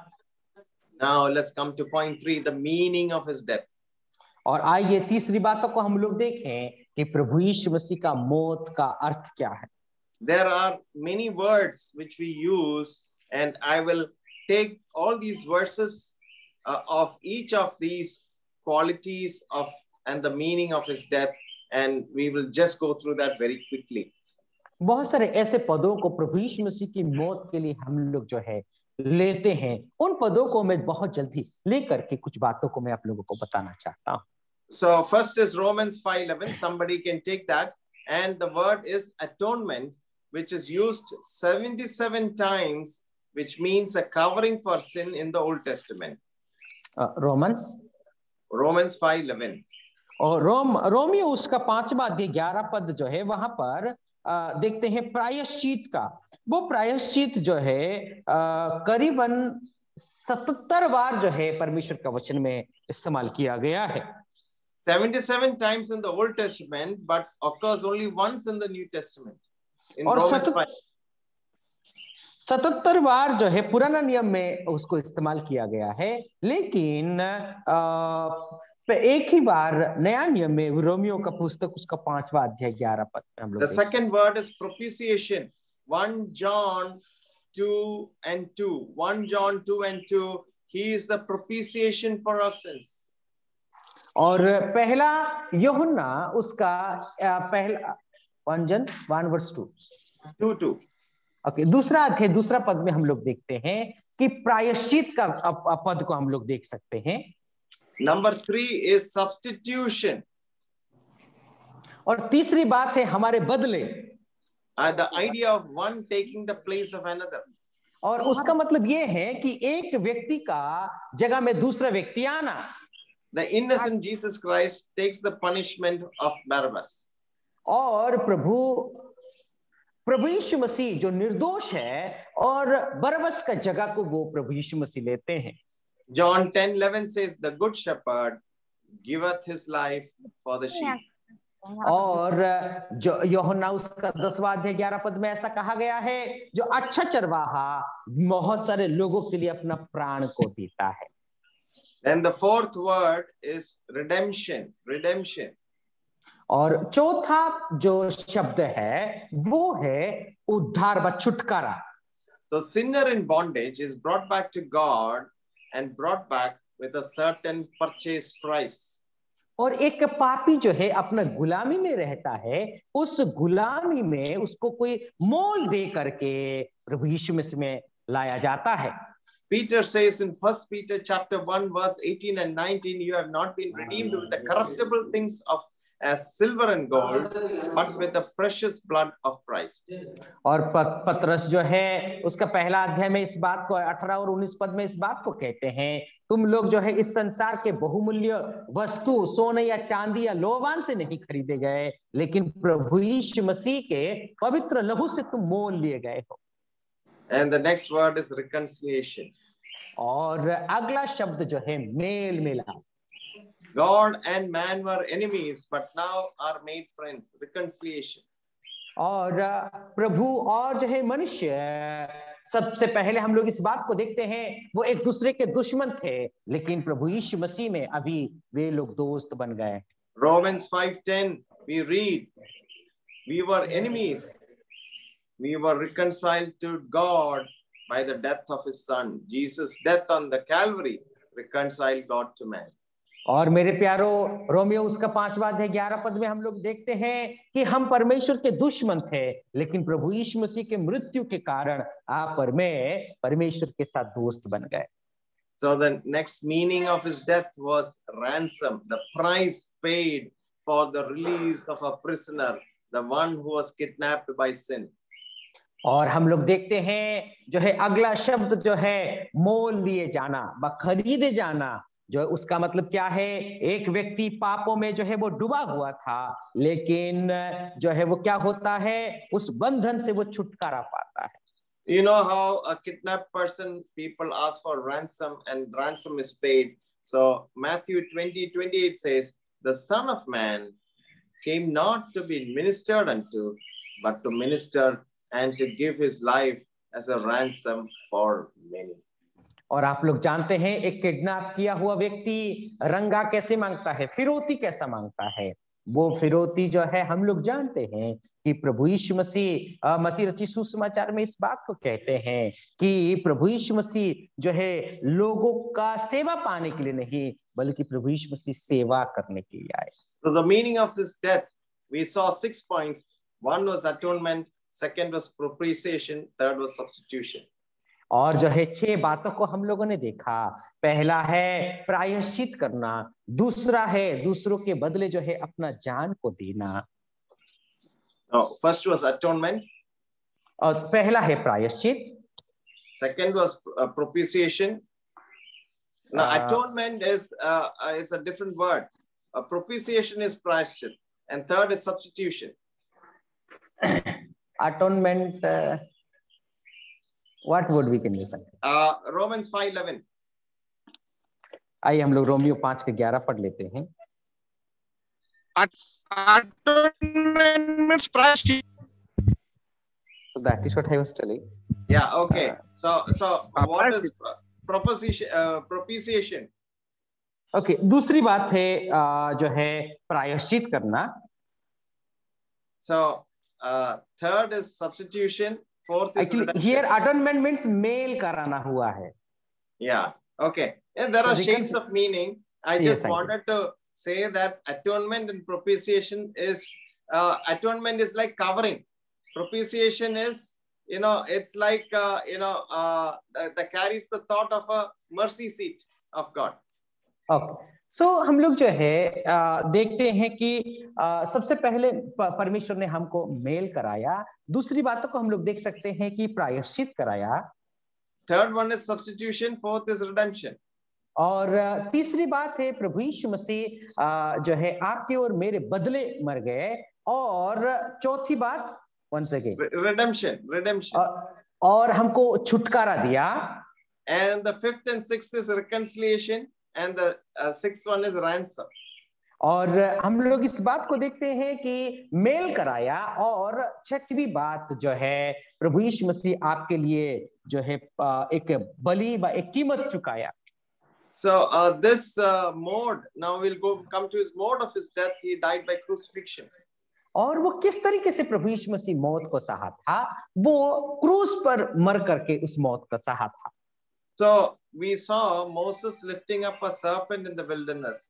Now let's come to point three, the meaning of his death. और आइए तीसरी बातों को हम लोग देखें कि प्रभु यीशु मसीह का मौत का अर्थ क्या है। There are many words which we use, and I will take all these verses uh, of each of these qualities of and the meaning of his death, and we will just go through that very quickly. बहुत सारे ऐसे पदों को प्रभु यीशु मसीह की मौत के लिए हम लोग जो है लेते हैं, उन पदों को मैं बहुत जल्दी लेकर के कुछ बातों को मैं आप लोगों को बताना चाहता हूँ। So first is Romans five eleven. Somebody can take that, and the word is atonement, which is used seventy-seven times, which means a covering for sin in the Old Testament. uh, Romans Romans five eleven. और रोम रोमियो उसका पांचवा अध्याय ग्यारह पद जो है वहां पर आ, देखते हैं प्रायश्चित का, वो प्रायश्चित जो है करीबन सतहत्तर बार जो है परमेश्वर का वचन में इस्तेमाल किया गया है। seventy-seven times in the Old Testament, but occurs only once in the New Testament. In और Romans सतहत्तर बार जो है पुराना नियम में उसको इस्तेमाल किया गया है, लेकिन आ, एक ही बार नया नियम में रोमियो का पुस्तक उसका पांचवा अध्याय ग्यारह पद में हम लोग। The second word is propitiation. First John two and two. First John two and two. He is the propitiation for our sins. और पहला यूहन्ना उसका पहला one John one verse two two two okay दूसरा अध्याय दूसरा पद में हम लोग देखते हैं कि प्रायश्चित का पद को हम लोग देख सकते हैं। Number three is substitution. और तीसरी बात है हमारे बदले। Uh, the idea of one taking the place of another. और उसका मतलब ये है कि एक व्यक्ति का जगह में दूसरा व्यक्ति आना. The innocent Jesus Christ takes the punishment of Barabbas. और प्रभु प्रभु यीशु मसीह जो निर्दोष है और बरबस का जगह को वो प्रभु यीशु मसीह लेते हैं. John ten eleven says, the good shepherd giveth his life for the sheep. और जो यूहन्ना उसका दसवां अध्याय ग्यारह पद में ऐसा कहा गया है, जो अच्छा चरवाहा बहुत सारे लोगों के लिए अपना प्राण को देता है. And the fourth word is redemption. Redemption. और चौथा जो शब्द है वो है उद्धार व छुटकारा. So sinner in bondage is brought back to God and brought back with a certain purchase price. और एक पापी जो है अपना गुलामी में रहता है, उस गुलामी में उसको कोई मोल दे करके प्रभु यीशु मसीह में लाया जाता है. Peter says in First Peter chapter one verse eighteen and nineteen, you have not been redeemed with the corruptible things of as silver and gold, but with the precious blood of Christ. और पतरस जो है उसका पहला अध्याय में इस बात को अठारह और उन्नीस पद में इस बात को कहते हैं, तुम लोग जो है इस संसार के बहुमूल्य वस्तु सोने या चांदी या लोवान से नहीं खरीदे गए, लेकिन प्रभु यीशु मसीह के पवित्र लहू से तुम मोल लिए गए हो. And the next word is reconciliation. और अगला शब्द जो है मेल मिलाप. God and man were enemies, but now are made friends. Reconciliation. और प्रभु और जो है मनुष्य, सबसे पहले हम लोग इस बात को देखते हैं वो एक दूसरे के दुश्मन थे, लेकिन प्रभु यीशु मसीह में अभी वे लोग दोस्त बन गए. Romans five ten, we read, we were enemies. We were reconciled to God by the death of his son. Jesus' death on the Calvary reconciled God to man. और मेरे प्यारो, रोमियो उसका पांचवा अध्याय ग्यारह पद में हम लोग देखते हैं कि हम परमेश्वर के दुश्मन थे, लेकिन प्रभु यीशु मसीह के मृत्यु के कारण आप पर में परमेश्वर के साथ दोस्त बन गए. So the next meaning of his death was ransom, the price paid for the release of a prisoner, the one who was kidnapped by sin. और हम लोग देखते हैं जो है अगला शब्द जो है मोल लिए जाना व खरीदे जाना, जो उसका मतलब क्या है, एक व्यक्ति पापों में जो है वो डूबा हुआ था, लेकिन जो है वो क्या होता है, उस बंधन से वो छुटकारा पाता है. You know how a kidnapped person, people ask for ransom and ransom is paid. So Matthew twenty twenty-eight says, the Son of Man came not to be ministered unto, but to minister and to give his life as a ransom for many. और आप लोग जानते हैं एक किडनैप किया हुआ व्यक्ति रंगा कैसे मांगता है, फिरौती कैसा मांगता है. वो फिरौती जो है हम लोग जानते हैं कि प्रभु यीशु मसीह मत्ती रचित सुसमाचार में इस बात को कहते हैं कि प्रभु यीशु मसीह जो है लोगों का सेवा पाने के लिए नहीं, बल्कि प्रभु यीशु मसीह सेवा करने के लिए आए. So the meaning of this death, we saw six points. One was atonement, second was propitiation, third was substitution. और जो है छह बातों को हम लोगों ने देखा. पहला है प्रायश्चित करना, दूसरा है दूसरों के बदले जो है अपना जान को देना. No, first was atonement. और पहला है प्रायश्चित. Second was uh, propitiation. Now Uh, atonement is uh, uh, is a different word. Uh, propitiation is प्रायश्चित, and third is substitution. Atonement. Uh, What word we can use? Uh, Romans five eleven. आइए हम लोग रोमियो पांच के ग्यारह पढ़ लेते हैं. Atonement means प्रायश्चित. So that is what I was telling. Yeah. Okay. Uh, so so uh, what is propitiation? Uh, propitiation. Okay. दूसरी बात है uh, जो है प्रायश्चित करना. So uh, third is substitution. Fourth is Actually, redemption. here atonement means मेल कराना हुआ है. Yeah. Okay. And there are So shades of meaning. I Yes, just I wanted to say that atonement and propitiation is uh, atonement is like covering. Propitiation is, you know, it's like uh, you know uh, that, that carries the thought of a mercy seat of God. Okay. So so, हम लोग जो है आ, देखते हैं कि आ, सबसे पहले परमेश्वर ने हमको मेल कराया। दूसरी बातों को हम लोग देख सकते हैं कि प्रायश्चित कराया। Third one is substitution. Fourth is redemption. और तीसरी बात है प्रभु यीशु मसीह जो है आपके और मेरे बदले मर गए। और चौथी बात once again redemption redemption और, और हमको छुटकारा दिया। And the fifth and sixth is reconciliation, and the uh, sixth one is ransom. और हम लोग इस बात को देखते हैं कि मेल कराया। और छठवीं बात जो है प्रभु यीशु मसीह आपके लिए जो है एक बलि व एक कीमत चुकाया। So uh, this uh, mode, now we'll go come to his mode of his death. He died by crucifixion. और वो किस तरीके से प्रभु यीशु मसीह मौत को सहा था, वो क्रूस पर मर करके उस मौत को सहा था। So we saw Moses lifting up a serpent in the wilderness.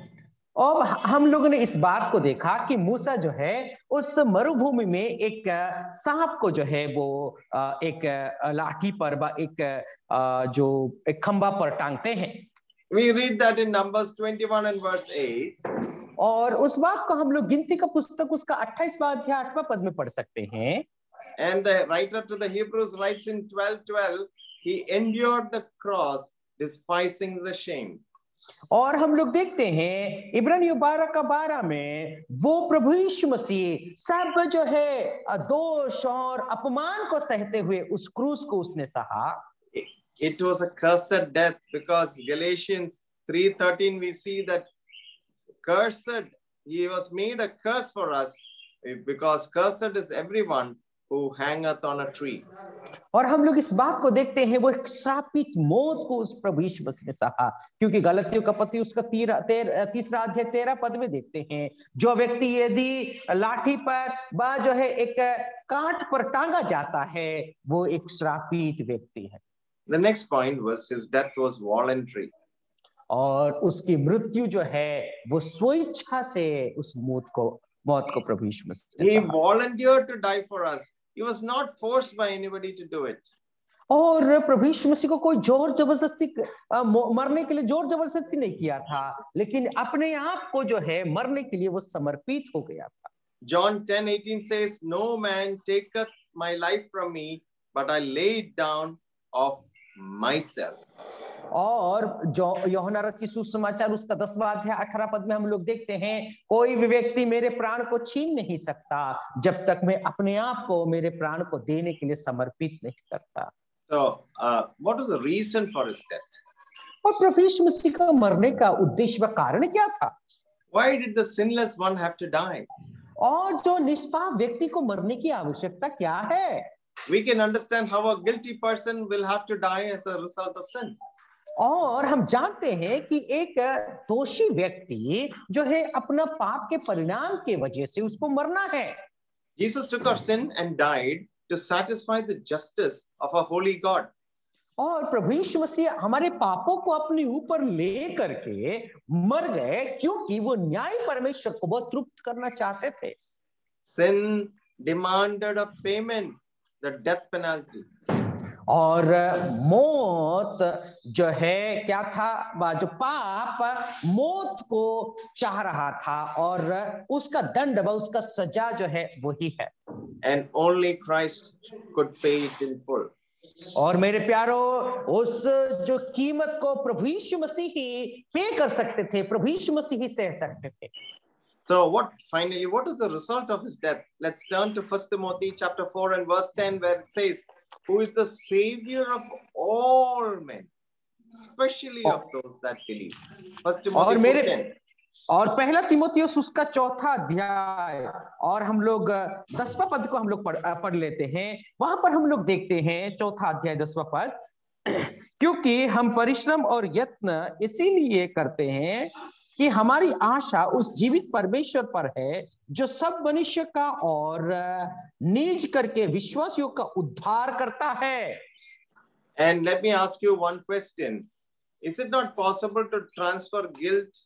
और हम लोगों ने इस बात को देखा कि मूसा जो है उस मरुभूमि में एक सांप को जो है वो एक लाठी पर व एक जो एक खंबा पर टांगते हैं। We read that in Numbers twenty-one and verse eight. और उस बात को हम लोग गिनती का पुस्तक उसका अट्ठाईसवां अध्याय आठवां पद में पढ़ सकते हैं। And the writer to the Hebrews writes in twelve twelve, he endured the cross, despising the shame. और हम लोग देखते हैं इब्रानियों बारह का बारह में वो प्रभु यीशु मसीह सब जो है दोष और अपमान को सहते हुए उस क्रूस को उसने सहा। It was a cursed death, because Galatians three thirteen we see that cursed, he was made a curse for us, because cursed is everyone who hangeth on a tree. और हम लोग इस बात को देखते हैं वो एक श्रापित मौत को उस प्रभु यीशु मसीह ने सहा, क्योंकि गलतियों का पत्री उसका तीर, तेर, तीसरा अध्याय तेरह पद में देखते हैं, जो व्यक्ति यदि लाठी पर बा जो है एक कांट पर टांगा जाता है वो एक श्रापित व्यक्ति है। The next point was his death was voluntary. और उसकी मृत्यु जो है वो स्वेच्छा से उस मौत को मौत को प्रभु यीशु मसीह ने He सहा। volunteered to die for us. He was not forced by anybody to do it. और प्रभु यीशु मसीह को कोई जोर जबरदस्ती मरने के लिए जोर जबरदस्ती नहीं किया था, लेकिन अपने आप को जो है मरने के लिए वो समर्पित हो गया था। John ten eighteen says, no man taketh my life from me, but I lay it down of myself. और जो यूहन्ना रचित सुसमाचार उसका दसवां अध्याय अठारह पद में हम लोग देखते हैं, कोई भी व्यक्ति मेरे प्राण को छीन नहीं सकता जब तक मैं अपने आप को मेरे प्राण को देने के लिए समर्पित नहीं करता। So, uh, what was the reason for his death? और प्रभु यीशु मसीह का मरने का उद्देश्य व कारण क्या था? Why did the sinless one have to die? और जो निष्पाप व्यक्ति को मरने की आवश्यकता क्या है? We can understand how a guilty person will have to die as a result of sin. और हम जानते हैं कि एक दोषी व्यक्ति जो है अपना पाप के परिणाम के वजह से उसको मरना है। Jesus took our sin and died to satisfy the justice of a holy God. और प्रभु यीशु मसीह हमारे पापों को अपने ऊपर ले करके मर गए, क्योंकि वो न्याय परमेश्वर को बहुत तृप्त करना चाहते थे। Sin demanded a payment, the death penalty. और मौत जो है क्या था, जो पाप मौत को चाह रहा था और उसका दंड व उसका सजा जो है वही है। And only Christ could pay it in full. और मेरे प्यारो, उस जो कीमत को प्रभु यीशु मसीह ही पे कर सकते थे, प्रभु यीशु मसीह ही सह सकते थे। So what finally, what is the result of his death? Let's turn to First Timothy chapter four and verse ten, where it says, who is the savior of all men, especially of those that believe. First Timothy four ten. और पहला तिमोथियुस उसका चौथा अध्याय और हम लोग दसवां पद को हम लोग पढ़, पढ़ लेते हैं। वहां पर हम लोग देखते हैं चौथा अध्याय दसवां पद, क्योंकि हम परिश्रम और यत्न इसीलिए करते हैं कि हमारी आशा उस जीवित परमेश्वर पर है जो सब मनुष्य का और निज करके विश्वासियों का उद्धार करता है। And let me ask you one question. Is it not possible to transfer guilt?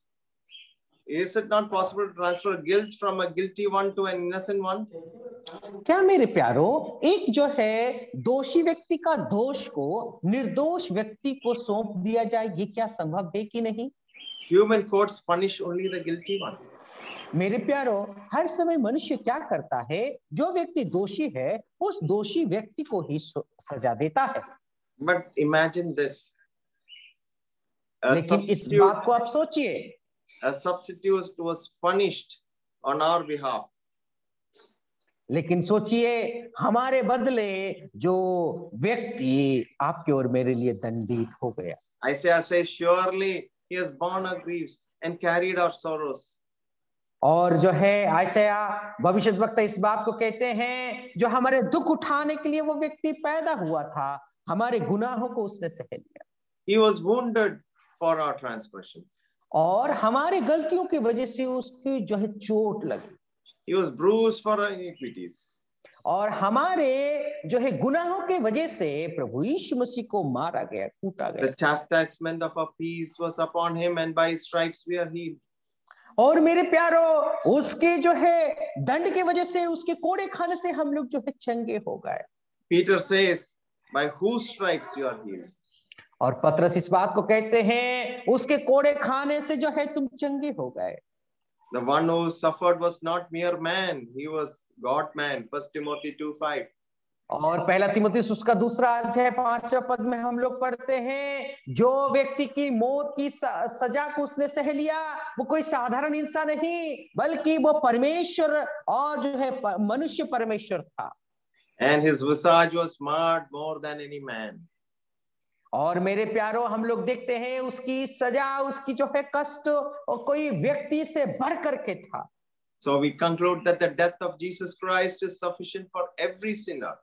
Is it not possible to transfer guilt from a guilty one to an innocent one? क्या मेरे प्यारो, एक जो है दोषी व्यक्ति का दोष को निर्दोष व्यक्ति को सौंप दिया जाए, ये क्या संभव है कि नहीं? Human courts punish only the guilty one. मेरे प्यारो, हर समय मनुष्य क्या करता है? जो व्यक्ति दोषी है उस दोषी व्यक्ति को ही सजा देता है. But imagine this. A लेकिन इस substitute, बात को आप सोचिए, a substitute was punished on our behalf. लेकिन सोचिए हमारे बदले जो व्यक्ति आपके और मेरे लिए दंडित हो गया. Isaiah says, surely he has borne our griefs and carried our sorrows. और जो है आयशया भविष्यद्वक्ता इस बात को कहते हैं, जो हमारे दुख उठाने के लिए वो व्यक्ति पैदा हुआ था, हमारे गुनाहों को उसने सह लिया. He was wounded for our transgressions. और हमारे गलतियों की वजह से उसकी जो है चोट लगी. He was bruised for our iniquities. और हमारे जो है गुनाहों के वजह से प्रभु यीशु मसीह को मारा गया, कूटा गया. The chastisement of our peace was upon him, and by his stripes we are healed. और मेरे प्यारो, उसके जो है दंड के वजह से, उसके कोड़े खाने से हम लोग जो है चंगे हो गए. Peter says, by whose stripes you are healed. और पतरस इस बात को कहते हैं, उसके कोड़े खाने से जो है तुम चंगे हो गए. The one who suffered was not mere man, he was God man. First Timothy two five. और पहला तिमुथियुस उसका दूसरा अध्याय पांचवा पद में हम लोग पढ़ते हैं, जो व्यक्ति की मौत की सजा को उसने सह लिया, वो कोई साधारण इंसान नहीं, बल्कि वो परमेश्वर और जो है मनुष्य परमेश्वर था. And his visage was marred more than any man. और मेरे प्यारो, हम लोग देखते हैं उसकी सजा, उसकी जो है कष्ट और कोई व्यक्ति से बढ़ करके था. So we conclude that the death of Jesus Christ is sufficient for every sinner.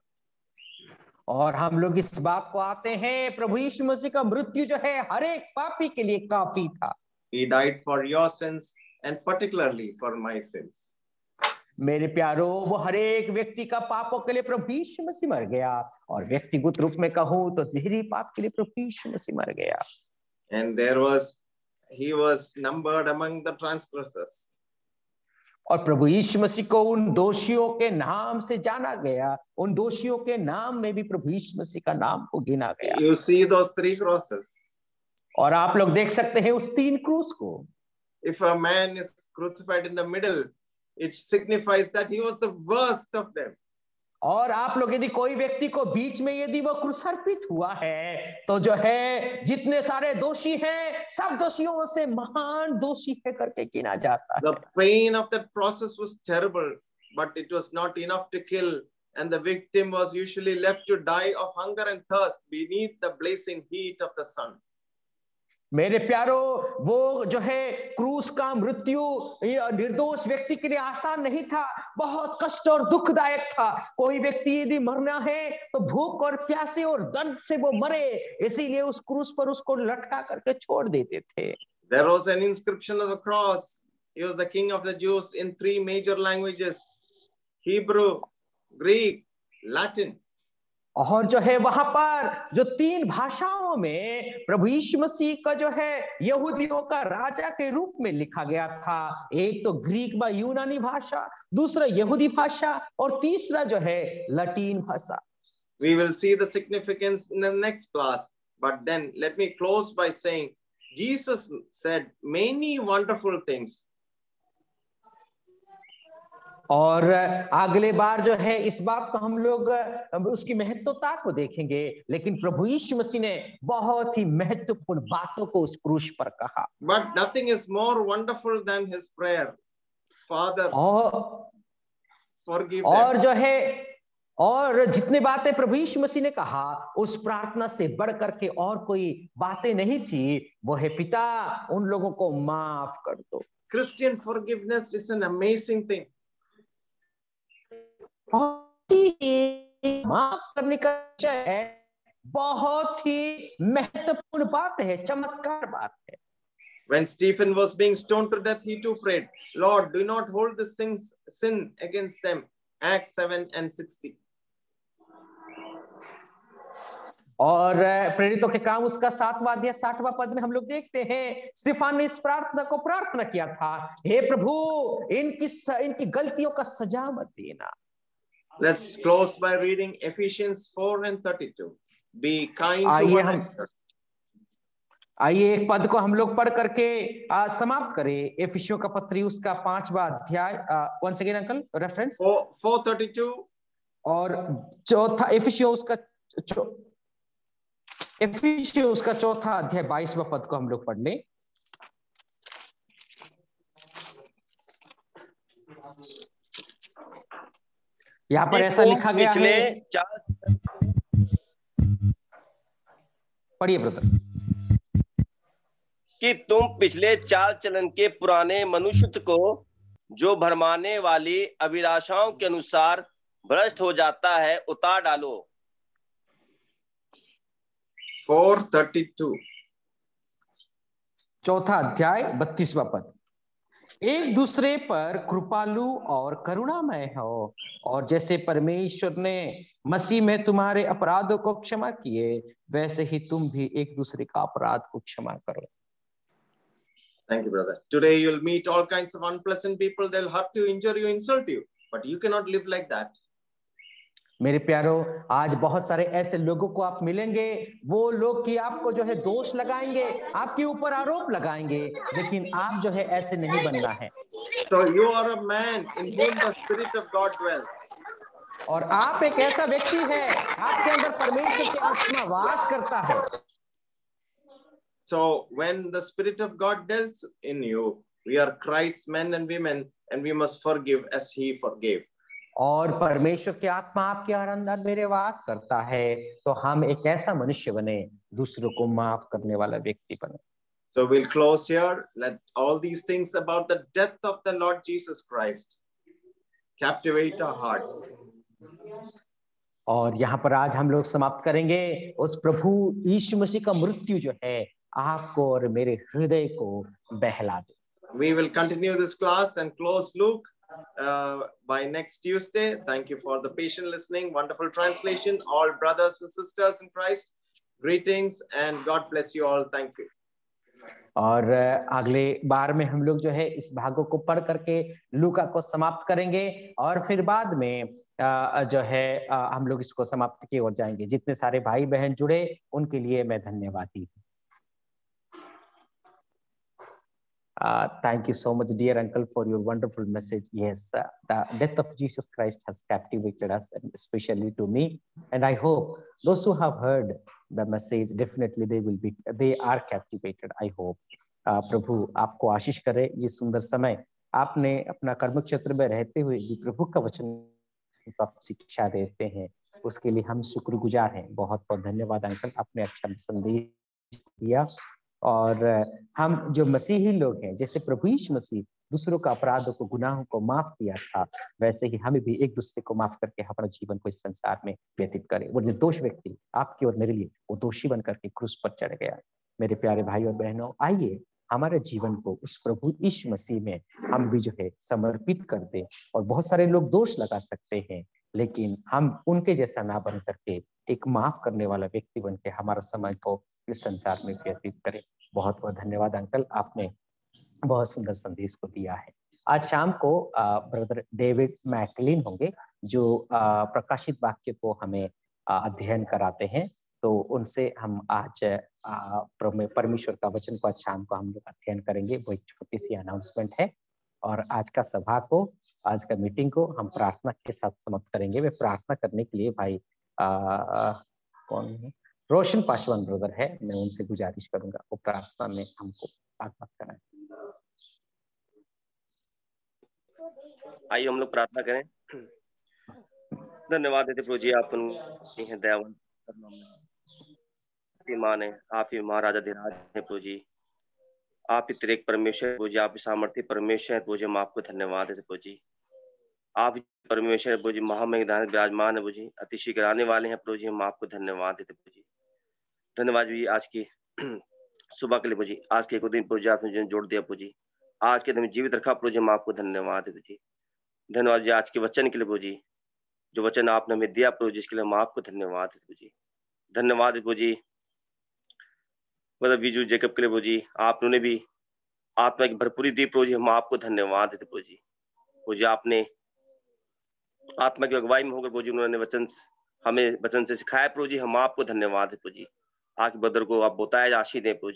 और हम लोग इस बात को आते हैं, प्रभु यीशु मसीह का मृत्यु जो है हर एक पापी के लिए काफी था. He died for your sins and particularly for my sins. मेरे प्यारो, वो हर एक व्यक्ति का पापों के लिए प्रभु यीशु मसीह मर गया, और व्यक्तिगत रूप में कहूं तो मेरे पाप के लिए प्रभु यीशु मसीह मर गया. And there was, he was numbered among the transgressors. और प्रभु यीशु मसीह को उन दोषियों के नाम से जाना गया, उन दोषियों के नाम में भी प्रभु यीशु मसीह का नाम को गिना गया. You see those three crosses. और आप लोग देख सकते हैं उस तीन क्रूस को. If a man is crucified in the middle, it signifies that he was the worst of them. और आप लोग यदि कोई व्यक्ति को बीच में यदि वो क्रूसार्पित हुआ है, तो जो है जितने सारे दोषी हैं, सब दोषियों से महान दोषी है करके गिना जाता है. The pain of that process was terrible, but it was not enough to kill, and the victim was usually left to die of hunger and thirst beneath the blazing heat of the sun. मेरे प्यारो, वो जो है क्रूस का मृत्यु निर्दोष व्यक्ति के लिए आसान नहीं था, बहुत कष्ट और दुखदायक था. कोई व्यक्ति यदि मरना है तो भूख और प्यासे और दर्द से वो मरे, इसीलिए उस क्रूस पर उसको लटका करके छोड़ देते थे. There was an inscription of the cross. He was the king of the Jews in three major languages: Hebrew, Greek, Latin. और जो है वहां पर जो तीन भाषाओं में प्रभु यीशु मसीह का जो है यहूदियों का राजा के रूप में लिखा गया था. एक तो ग्रीक व यूनानी भाषा, दूसरा यहूदी भाषा, और तीसरा जो है लतीन भाषा. We will see the significance in the next class, but then let me close by saying Jesus said many wonderful things. और अगले बार जो है इस बात को हम लोग उसकी महत्वता को देखेंगे, लेकिन प्रभु यीशु मसीह ने बहुत ही महत्वपूर्ण बातों को उस क्रूस पर कहा. But nothing is more wonderful than his prayer. Father, और, forgive और them. जो है और जितनी बातें प्रभु यीशु मसीह ने कहा, उस प्रार्थना से बढ़ करके और कोई बातें नहीं थी. वो है, पिता उन लोगों को माफ कर दो. Christian forgiveness is an amazing thing. माफ करने का विषय है, बहुत ही महत्वपूर्ण बात है, चमत्कार बात है. When Stephen was being stoned to death, he too prayed, Lord, do not hold this things, sin against them. Acts seven and sixty. और प्रेरितों के काम उसका सातवां अध्याय साठवां पद में हम लोग देखते हैं, स्टीफन ने इस प्रार्थना को प्रार्थना किया था, हे प्रभु, इनकी इनकी गलतियों का सजा मत देना. Let's close by reading Ephesians four and thirty-two. Be kind to आइए one हम another. आइए एक पद को हम लोग पढ़ करके आ, समाप्त करें। एफिसियों का पत्री उसका पांचवा अध्याय, one second uncle reference four thirty two, और चौथा एफिसियों उसका एफिसियों उसका चौथा अध्याय बाईसवां पद को हम लोग पढ़ लें। यहाँ पर ऐसा लिखा गया पिछले है, चार पढ़िए ब्रदर, कि तुम पिछले चाल चलन के पुराने मनुष्य को जो भरमाने वाली अभिलाषाओं के अनुसार भ्रष्ट हो जाता है उतार डालो। फोर थर्टी टू, चौथा अध्याय बत्तीसवां पद। एक दूसरे पर कृपालु और करुणामय हो, और जैसे परमेश्वर ने मसीह में तुम्हारे अपराधों को क्षमा किए, वैसे ही तुम भी एक दूसरे का अपराध को क्षमा करो। Thank you, brother. Today you'll meet all kinds of unpleasant people. They'll hurt you, injure you, insult you, but you cannot live like that. मेरे प्यारो, आज बहुत सारे ऐसे लोगों को आप मिलेंगे, वो लोग कि आपको जो है दोष लगाएंगे, आपके ऊपर आरोप लगाएंगे, लेकिन आप जो है ऐसे नहीं बनना है। So you are a man in whom the Spirit of God dwells. और आप एक ऐसा व्यक्ति है, आपके अंदर परमेश्वर की आत्मा वास करता है। So when the Spirit of God dwells in you, we are Christ's men and women, and we must forgive as He forgave. और परमेश्वर की आत्मा आपके अंदर मेरे वास करता है, तो हम एक ऐसा मनुष्य बने, दूसरों को माफ करने वाला व्यक्ति बने। So we'll close here. Let all these things about the death of the Lord Jesus Christ captivate our hearts. और यहाँ पर आज हम लोग समाप्त करेंगे। उस प्रभु यीशु मसीह का मृत्यु जो है आपको और मेरे हृदय को बहला दे। We will continue this class and close Luke uh, by next Tuesday. Thank you for the patient listening. Wonderful translation. All brothers and sisters in Christ, greetings and God bless you all. Thank you. और अगले बार में हम लोग जो है इस भागों को पढ़ करके लूका को समाप्त करेंगे, और फिर बाद में जो है हम लोग इसको समाप्त की ओर जाएंगे। जितने सारे भाई बहन जुड़े उनके लिए मैं धन्यवादी हूँ। Uh, thank you so much, dear uncle, for your wonderful message. Yes, uh, the death of Jesus Christ has captivated us, and especially to me. And I hope those who have heard the message, definitely they will be, they are captivated. I hope. Uh, प्रभु आपको आशीष करे। ये सुंदर समय आपने अपना कर्म क्षेत्र में रहते हुए भी प्रभु का वचन आप शिक्षा देते हैं, उसके लिए हम शुक्रगुजार हैं। बहुत बहुत धन्यवाद अंकल, आपने अच्छा संदेश दिया। और हम जो मसीही लोग हैं, जैसे प्रभु यीशु मसीह दूसरों का अपराधों को, गुनाहों को माफ किया था, वैसे ही हमें भी एक दूसरे को माफ करके अपना जीवन को इस संसार में व्यतीत करें। वो निर्दोष व्यक्ति आपकी और मेरे लिए वो दोषी बन करके क्रूस पर चढ़ गया। मेरे प्यारे भाई और बहनों, आइए हमारे जीवन को उस प्रभु यीशु मसीह में हम भी जो है समर्पित कर दें। और बहुत सारे लोग दोष लगा सकते हैं, लेकिन हम उनके जैसा ना बन करके एक माफ करने वाला व्यक्ति बन के हमारा समय को इस संसार में व्यतीत करें। बहुत बहुत धन्यवाद अंकल, आपने बहुत सुंदर संदेश को दिया है। आज शाम को ब्रदर डेविड मैकलिन होंगे, जो आ, प्रकाशित वाक्य को हमें अध्ययन कराते हैं। तो उनसे हम आज परमेश्वर का वचन को आज शाम को हम लोग अध्ययन करेंगे। वो एक छोटी सी अनाउंसमेंट है। और आज का सभा को, आज का मीटिंग को हम प्रार्थना के साथ समाप्त करेंगे। वे प्रार्थना करने के लिए भाई आ, आ, कौन है, रोशन पासवान ब्रदर है, मैं उनसे गुजारिश करूंगा वो प्रार्थना में हमको आगमन कराएं। आइए हम लोग प्रार्थना करें। धन्यवाद देते प्रभु जी, आप हैं दयावान, मान है, आप ही महाराजा धीराज है प्रभु जी, आप ही त्रिएक परमेश्वर प्रभु जी, आप ही सामर्थ्य परमेश्वर है प्रभु जी। हम आपको धन्यवाद देते प्रभु जी, आप परमेश्वर प्रभु जी, महामहिदान विराजमान है प्रभु जी, अतिशय कराने वाले हैं प्रभु जी। हम आपको धन्यवाद देते प्रभु जी। धन्यवाद जी आज की सुबह के लिए प्रभु जी, आज के एक दिन प्रभु जी आपने जोड़ दिया प्रभु जी, आज के दिन जीवित रखा प्रभु जी। हम आपको धन्यवाद देते जी। धन्यवाद जी आज के वचन के लिए प्रभु जी, जो वचन आपने हमें दिया प्रभु जी, इसके लिए हम आपको धन्यवाद देते प्रभु जी। धन्यवाद प्रभु जी मतलब विजू जेकब के लिए प्रभु जी, आपने भी आत्मा की भरपूरी दी प्रभु जी। हम आपको धन्यवाद देते प्रभु जी। प्रभु जी आपने आत्मा की अगुवाई में होकर प्रभु जी उन्होंने वचन हमें वचन से सिखाया प्रभु जी। हम आपको धन्यवाद देते प्रभु जी। आगे बदर को आप बताया आशीष दें प्रभु जी।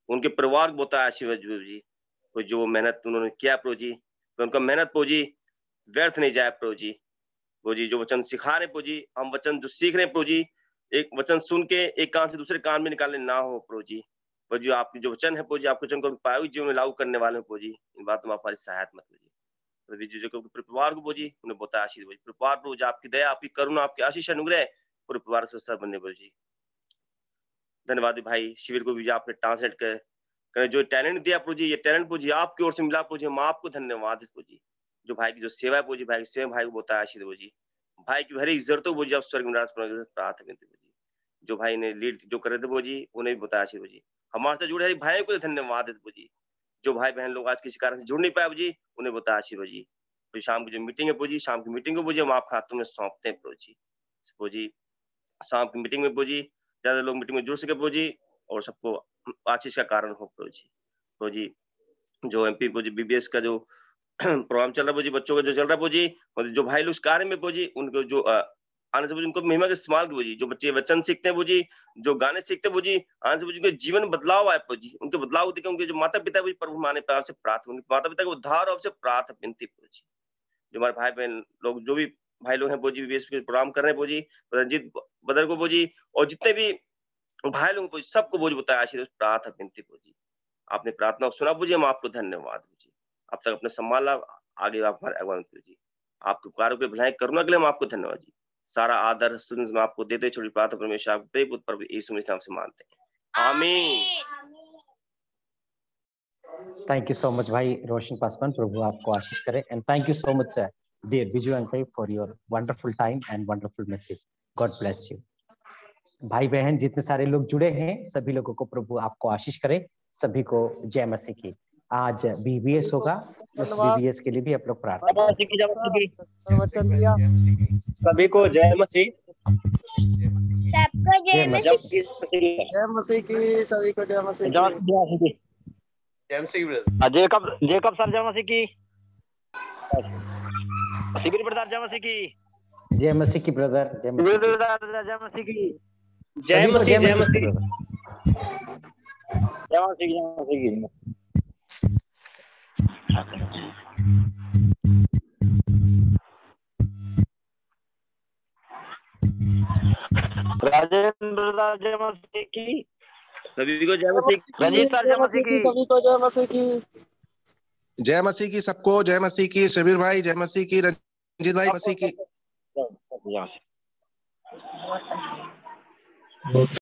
उनके परिवार को बहुत आशीर्वाद प्रभु जी, तो जो मेहनत उन्होंने किया प्रभु जी, तो उनका मेहनत प्रभु जी व्यर्थ नहीं जाए प्रभु जी। प्रभु जी जो वचन सिखा रहे प्रभु जी, हम वचन जो सीख रहे हैं प्रभु जी, एक वचन सुन के एक कान से दूसरे कान में निकालने ना हो प्रभु जी। प्रभु जी आपकी जो वचन है प्रभु जी, आपके वचन को पाए हुए जीवन में लागू करने वाले प्रभु जी, इन बातों में हमारी सहायता मत कीजिए प्रभु जी। जो परिवार को प्रभु जी उन्हें बहुत आशीष परिवार प्रभु जी, आपकी दया, आपकी करुणा, आपकी आशीष अनुग्रह पूरे परिवार से सब बनने प्रभु जी। धन्यवाद भाई शिविर को भी आपने ट्रांसलेट कर, कर जो टैलेंट दिया प्रभु जी, ये टैलेंट प्रभु जी आपकी ओर से मिला प्रभु जी, हम आपको धन्यवाद प्रभु जी। जो भाई की जो सेवा है प्रभु जी, भाई की सेवा भाई को बहुत आशीष प्रभु जी। भाई की हर एक जरूरतों प्रभु जी आप स्वर्ग में प्रार्थना करते प्रभु जी। जो भाई ने लीड जो कर रहे थे प्रभु जी, उन्हें भी बहुत आशीष प्रभु जी। हमारे साथ जुड़े भाई को धन्यवाद प्रभु जी। जो भाई बहन लोग आज किसी कारण से जुड़ नहीं पाए प्रभु जी, उन्हें बहुत आशीष प्रभु जी। तो शाम की जो मीटिंग है प्रभु जी, शाम की मीटिंग को प्रभु जी हम आपके हाथों में सौंपते हैं प्रभु जी। प्रभु जी शाम की मीटिंग में प्रभु जी ज्यादा लोग मीटिंग में जुड़ सके प्रभु जी, और सबको आशीष का कारण हो प्रभु जी। प्रभु जी जो एमपी प्रभु जी बीबीएस का जो प्रोग्राम चल रहा है प्रभु जी, बच्चों का जो चल रहा है प्रभु जी, और जो भाई लोग उस कार्य में प्रभु जी, उनको जो आने से उनको महिमा का इस्तेमाल प्रभु जी। जो बच्चे वचन सीखते हैं प्रभु जी, जो गाने सीखते हैं प्रभु जी, आने से उनके जीवन बदलाव आए प्रभु जी। उनके बदलाव देखे उनके जो माता पिता प्रभु माने प्यार से प्रार्थना, उनके माता पिता को उद्धार और से प्रार्थना विनती प्रभु जी। जो हमारे भाई बहन लोग जो भी भाई लोग हैं प्रभु जी बीबीएस के प्रोग्राम कर रहे हैं प्रभु जी, रंजीत बदर को प्रभु जी, और जितने भी भाई लोग सबको बोझ बताया आशीर्वाद प्रार्थना विनती प्रभु जी। आपने प्रार्थना सुना प्रभु जी, हम आपको धन्यवाद प्रभु जी। अब तक अपने सम्मान आगे आप हमारे अगुवाई प्रभु जी, आपके कार्यों के भलाई करुणा के लिए हम आपको धन्यवाद जी। सारा आदर स्तुति में आपको देते छोटी प्रार्थना परमेश्वर आपके प्रिय पुत्र प्रभु यीशु मसीह नाम से मानते हैं, आमीन। थैंक यू सो मच भाई रोशन पासवान, प्रभु आपको आशीष करे। And thank you so much dear Biju uncle for your wonderful time and wonderful message. God bless you. भाई बहन जितने सारे लोग जुड़े हैं, सभी लोगों को प्रभु आपको आशीष करे। सभी को जय मसीह की। आज बीबीएस होगा, उस बीबीएस के लिए भी आप लोग प्रार्थना करें। सभी को जय मसीह। सबको जय मसीह। जय मसीह की। सभी को जय मसीह की। जय मसीह ब्रदर। जेकब जेकब सर जय मसीह की। शिविर ब्रदर जय मसीह की। जय मसीह की ब्रदर। जय मसीह की। जय मसीह की। जय मसीह। जय मसीह। जय मसीह जय मसीह की। राजेंद्र जय मसीह की। सभी को जय मसीह। रंजीत सर जय मसीह की। सभी को जय मसीह की। जय मसीह की। सबको जय मसीह की। शिविर भाई जय मसीह की। रंजीत भाई मसीह की।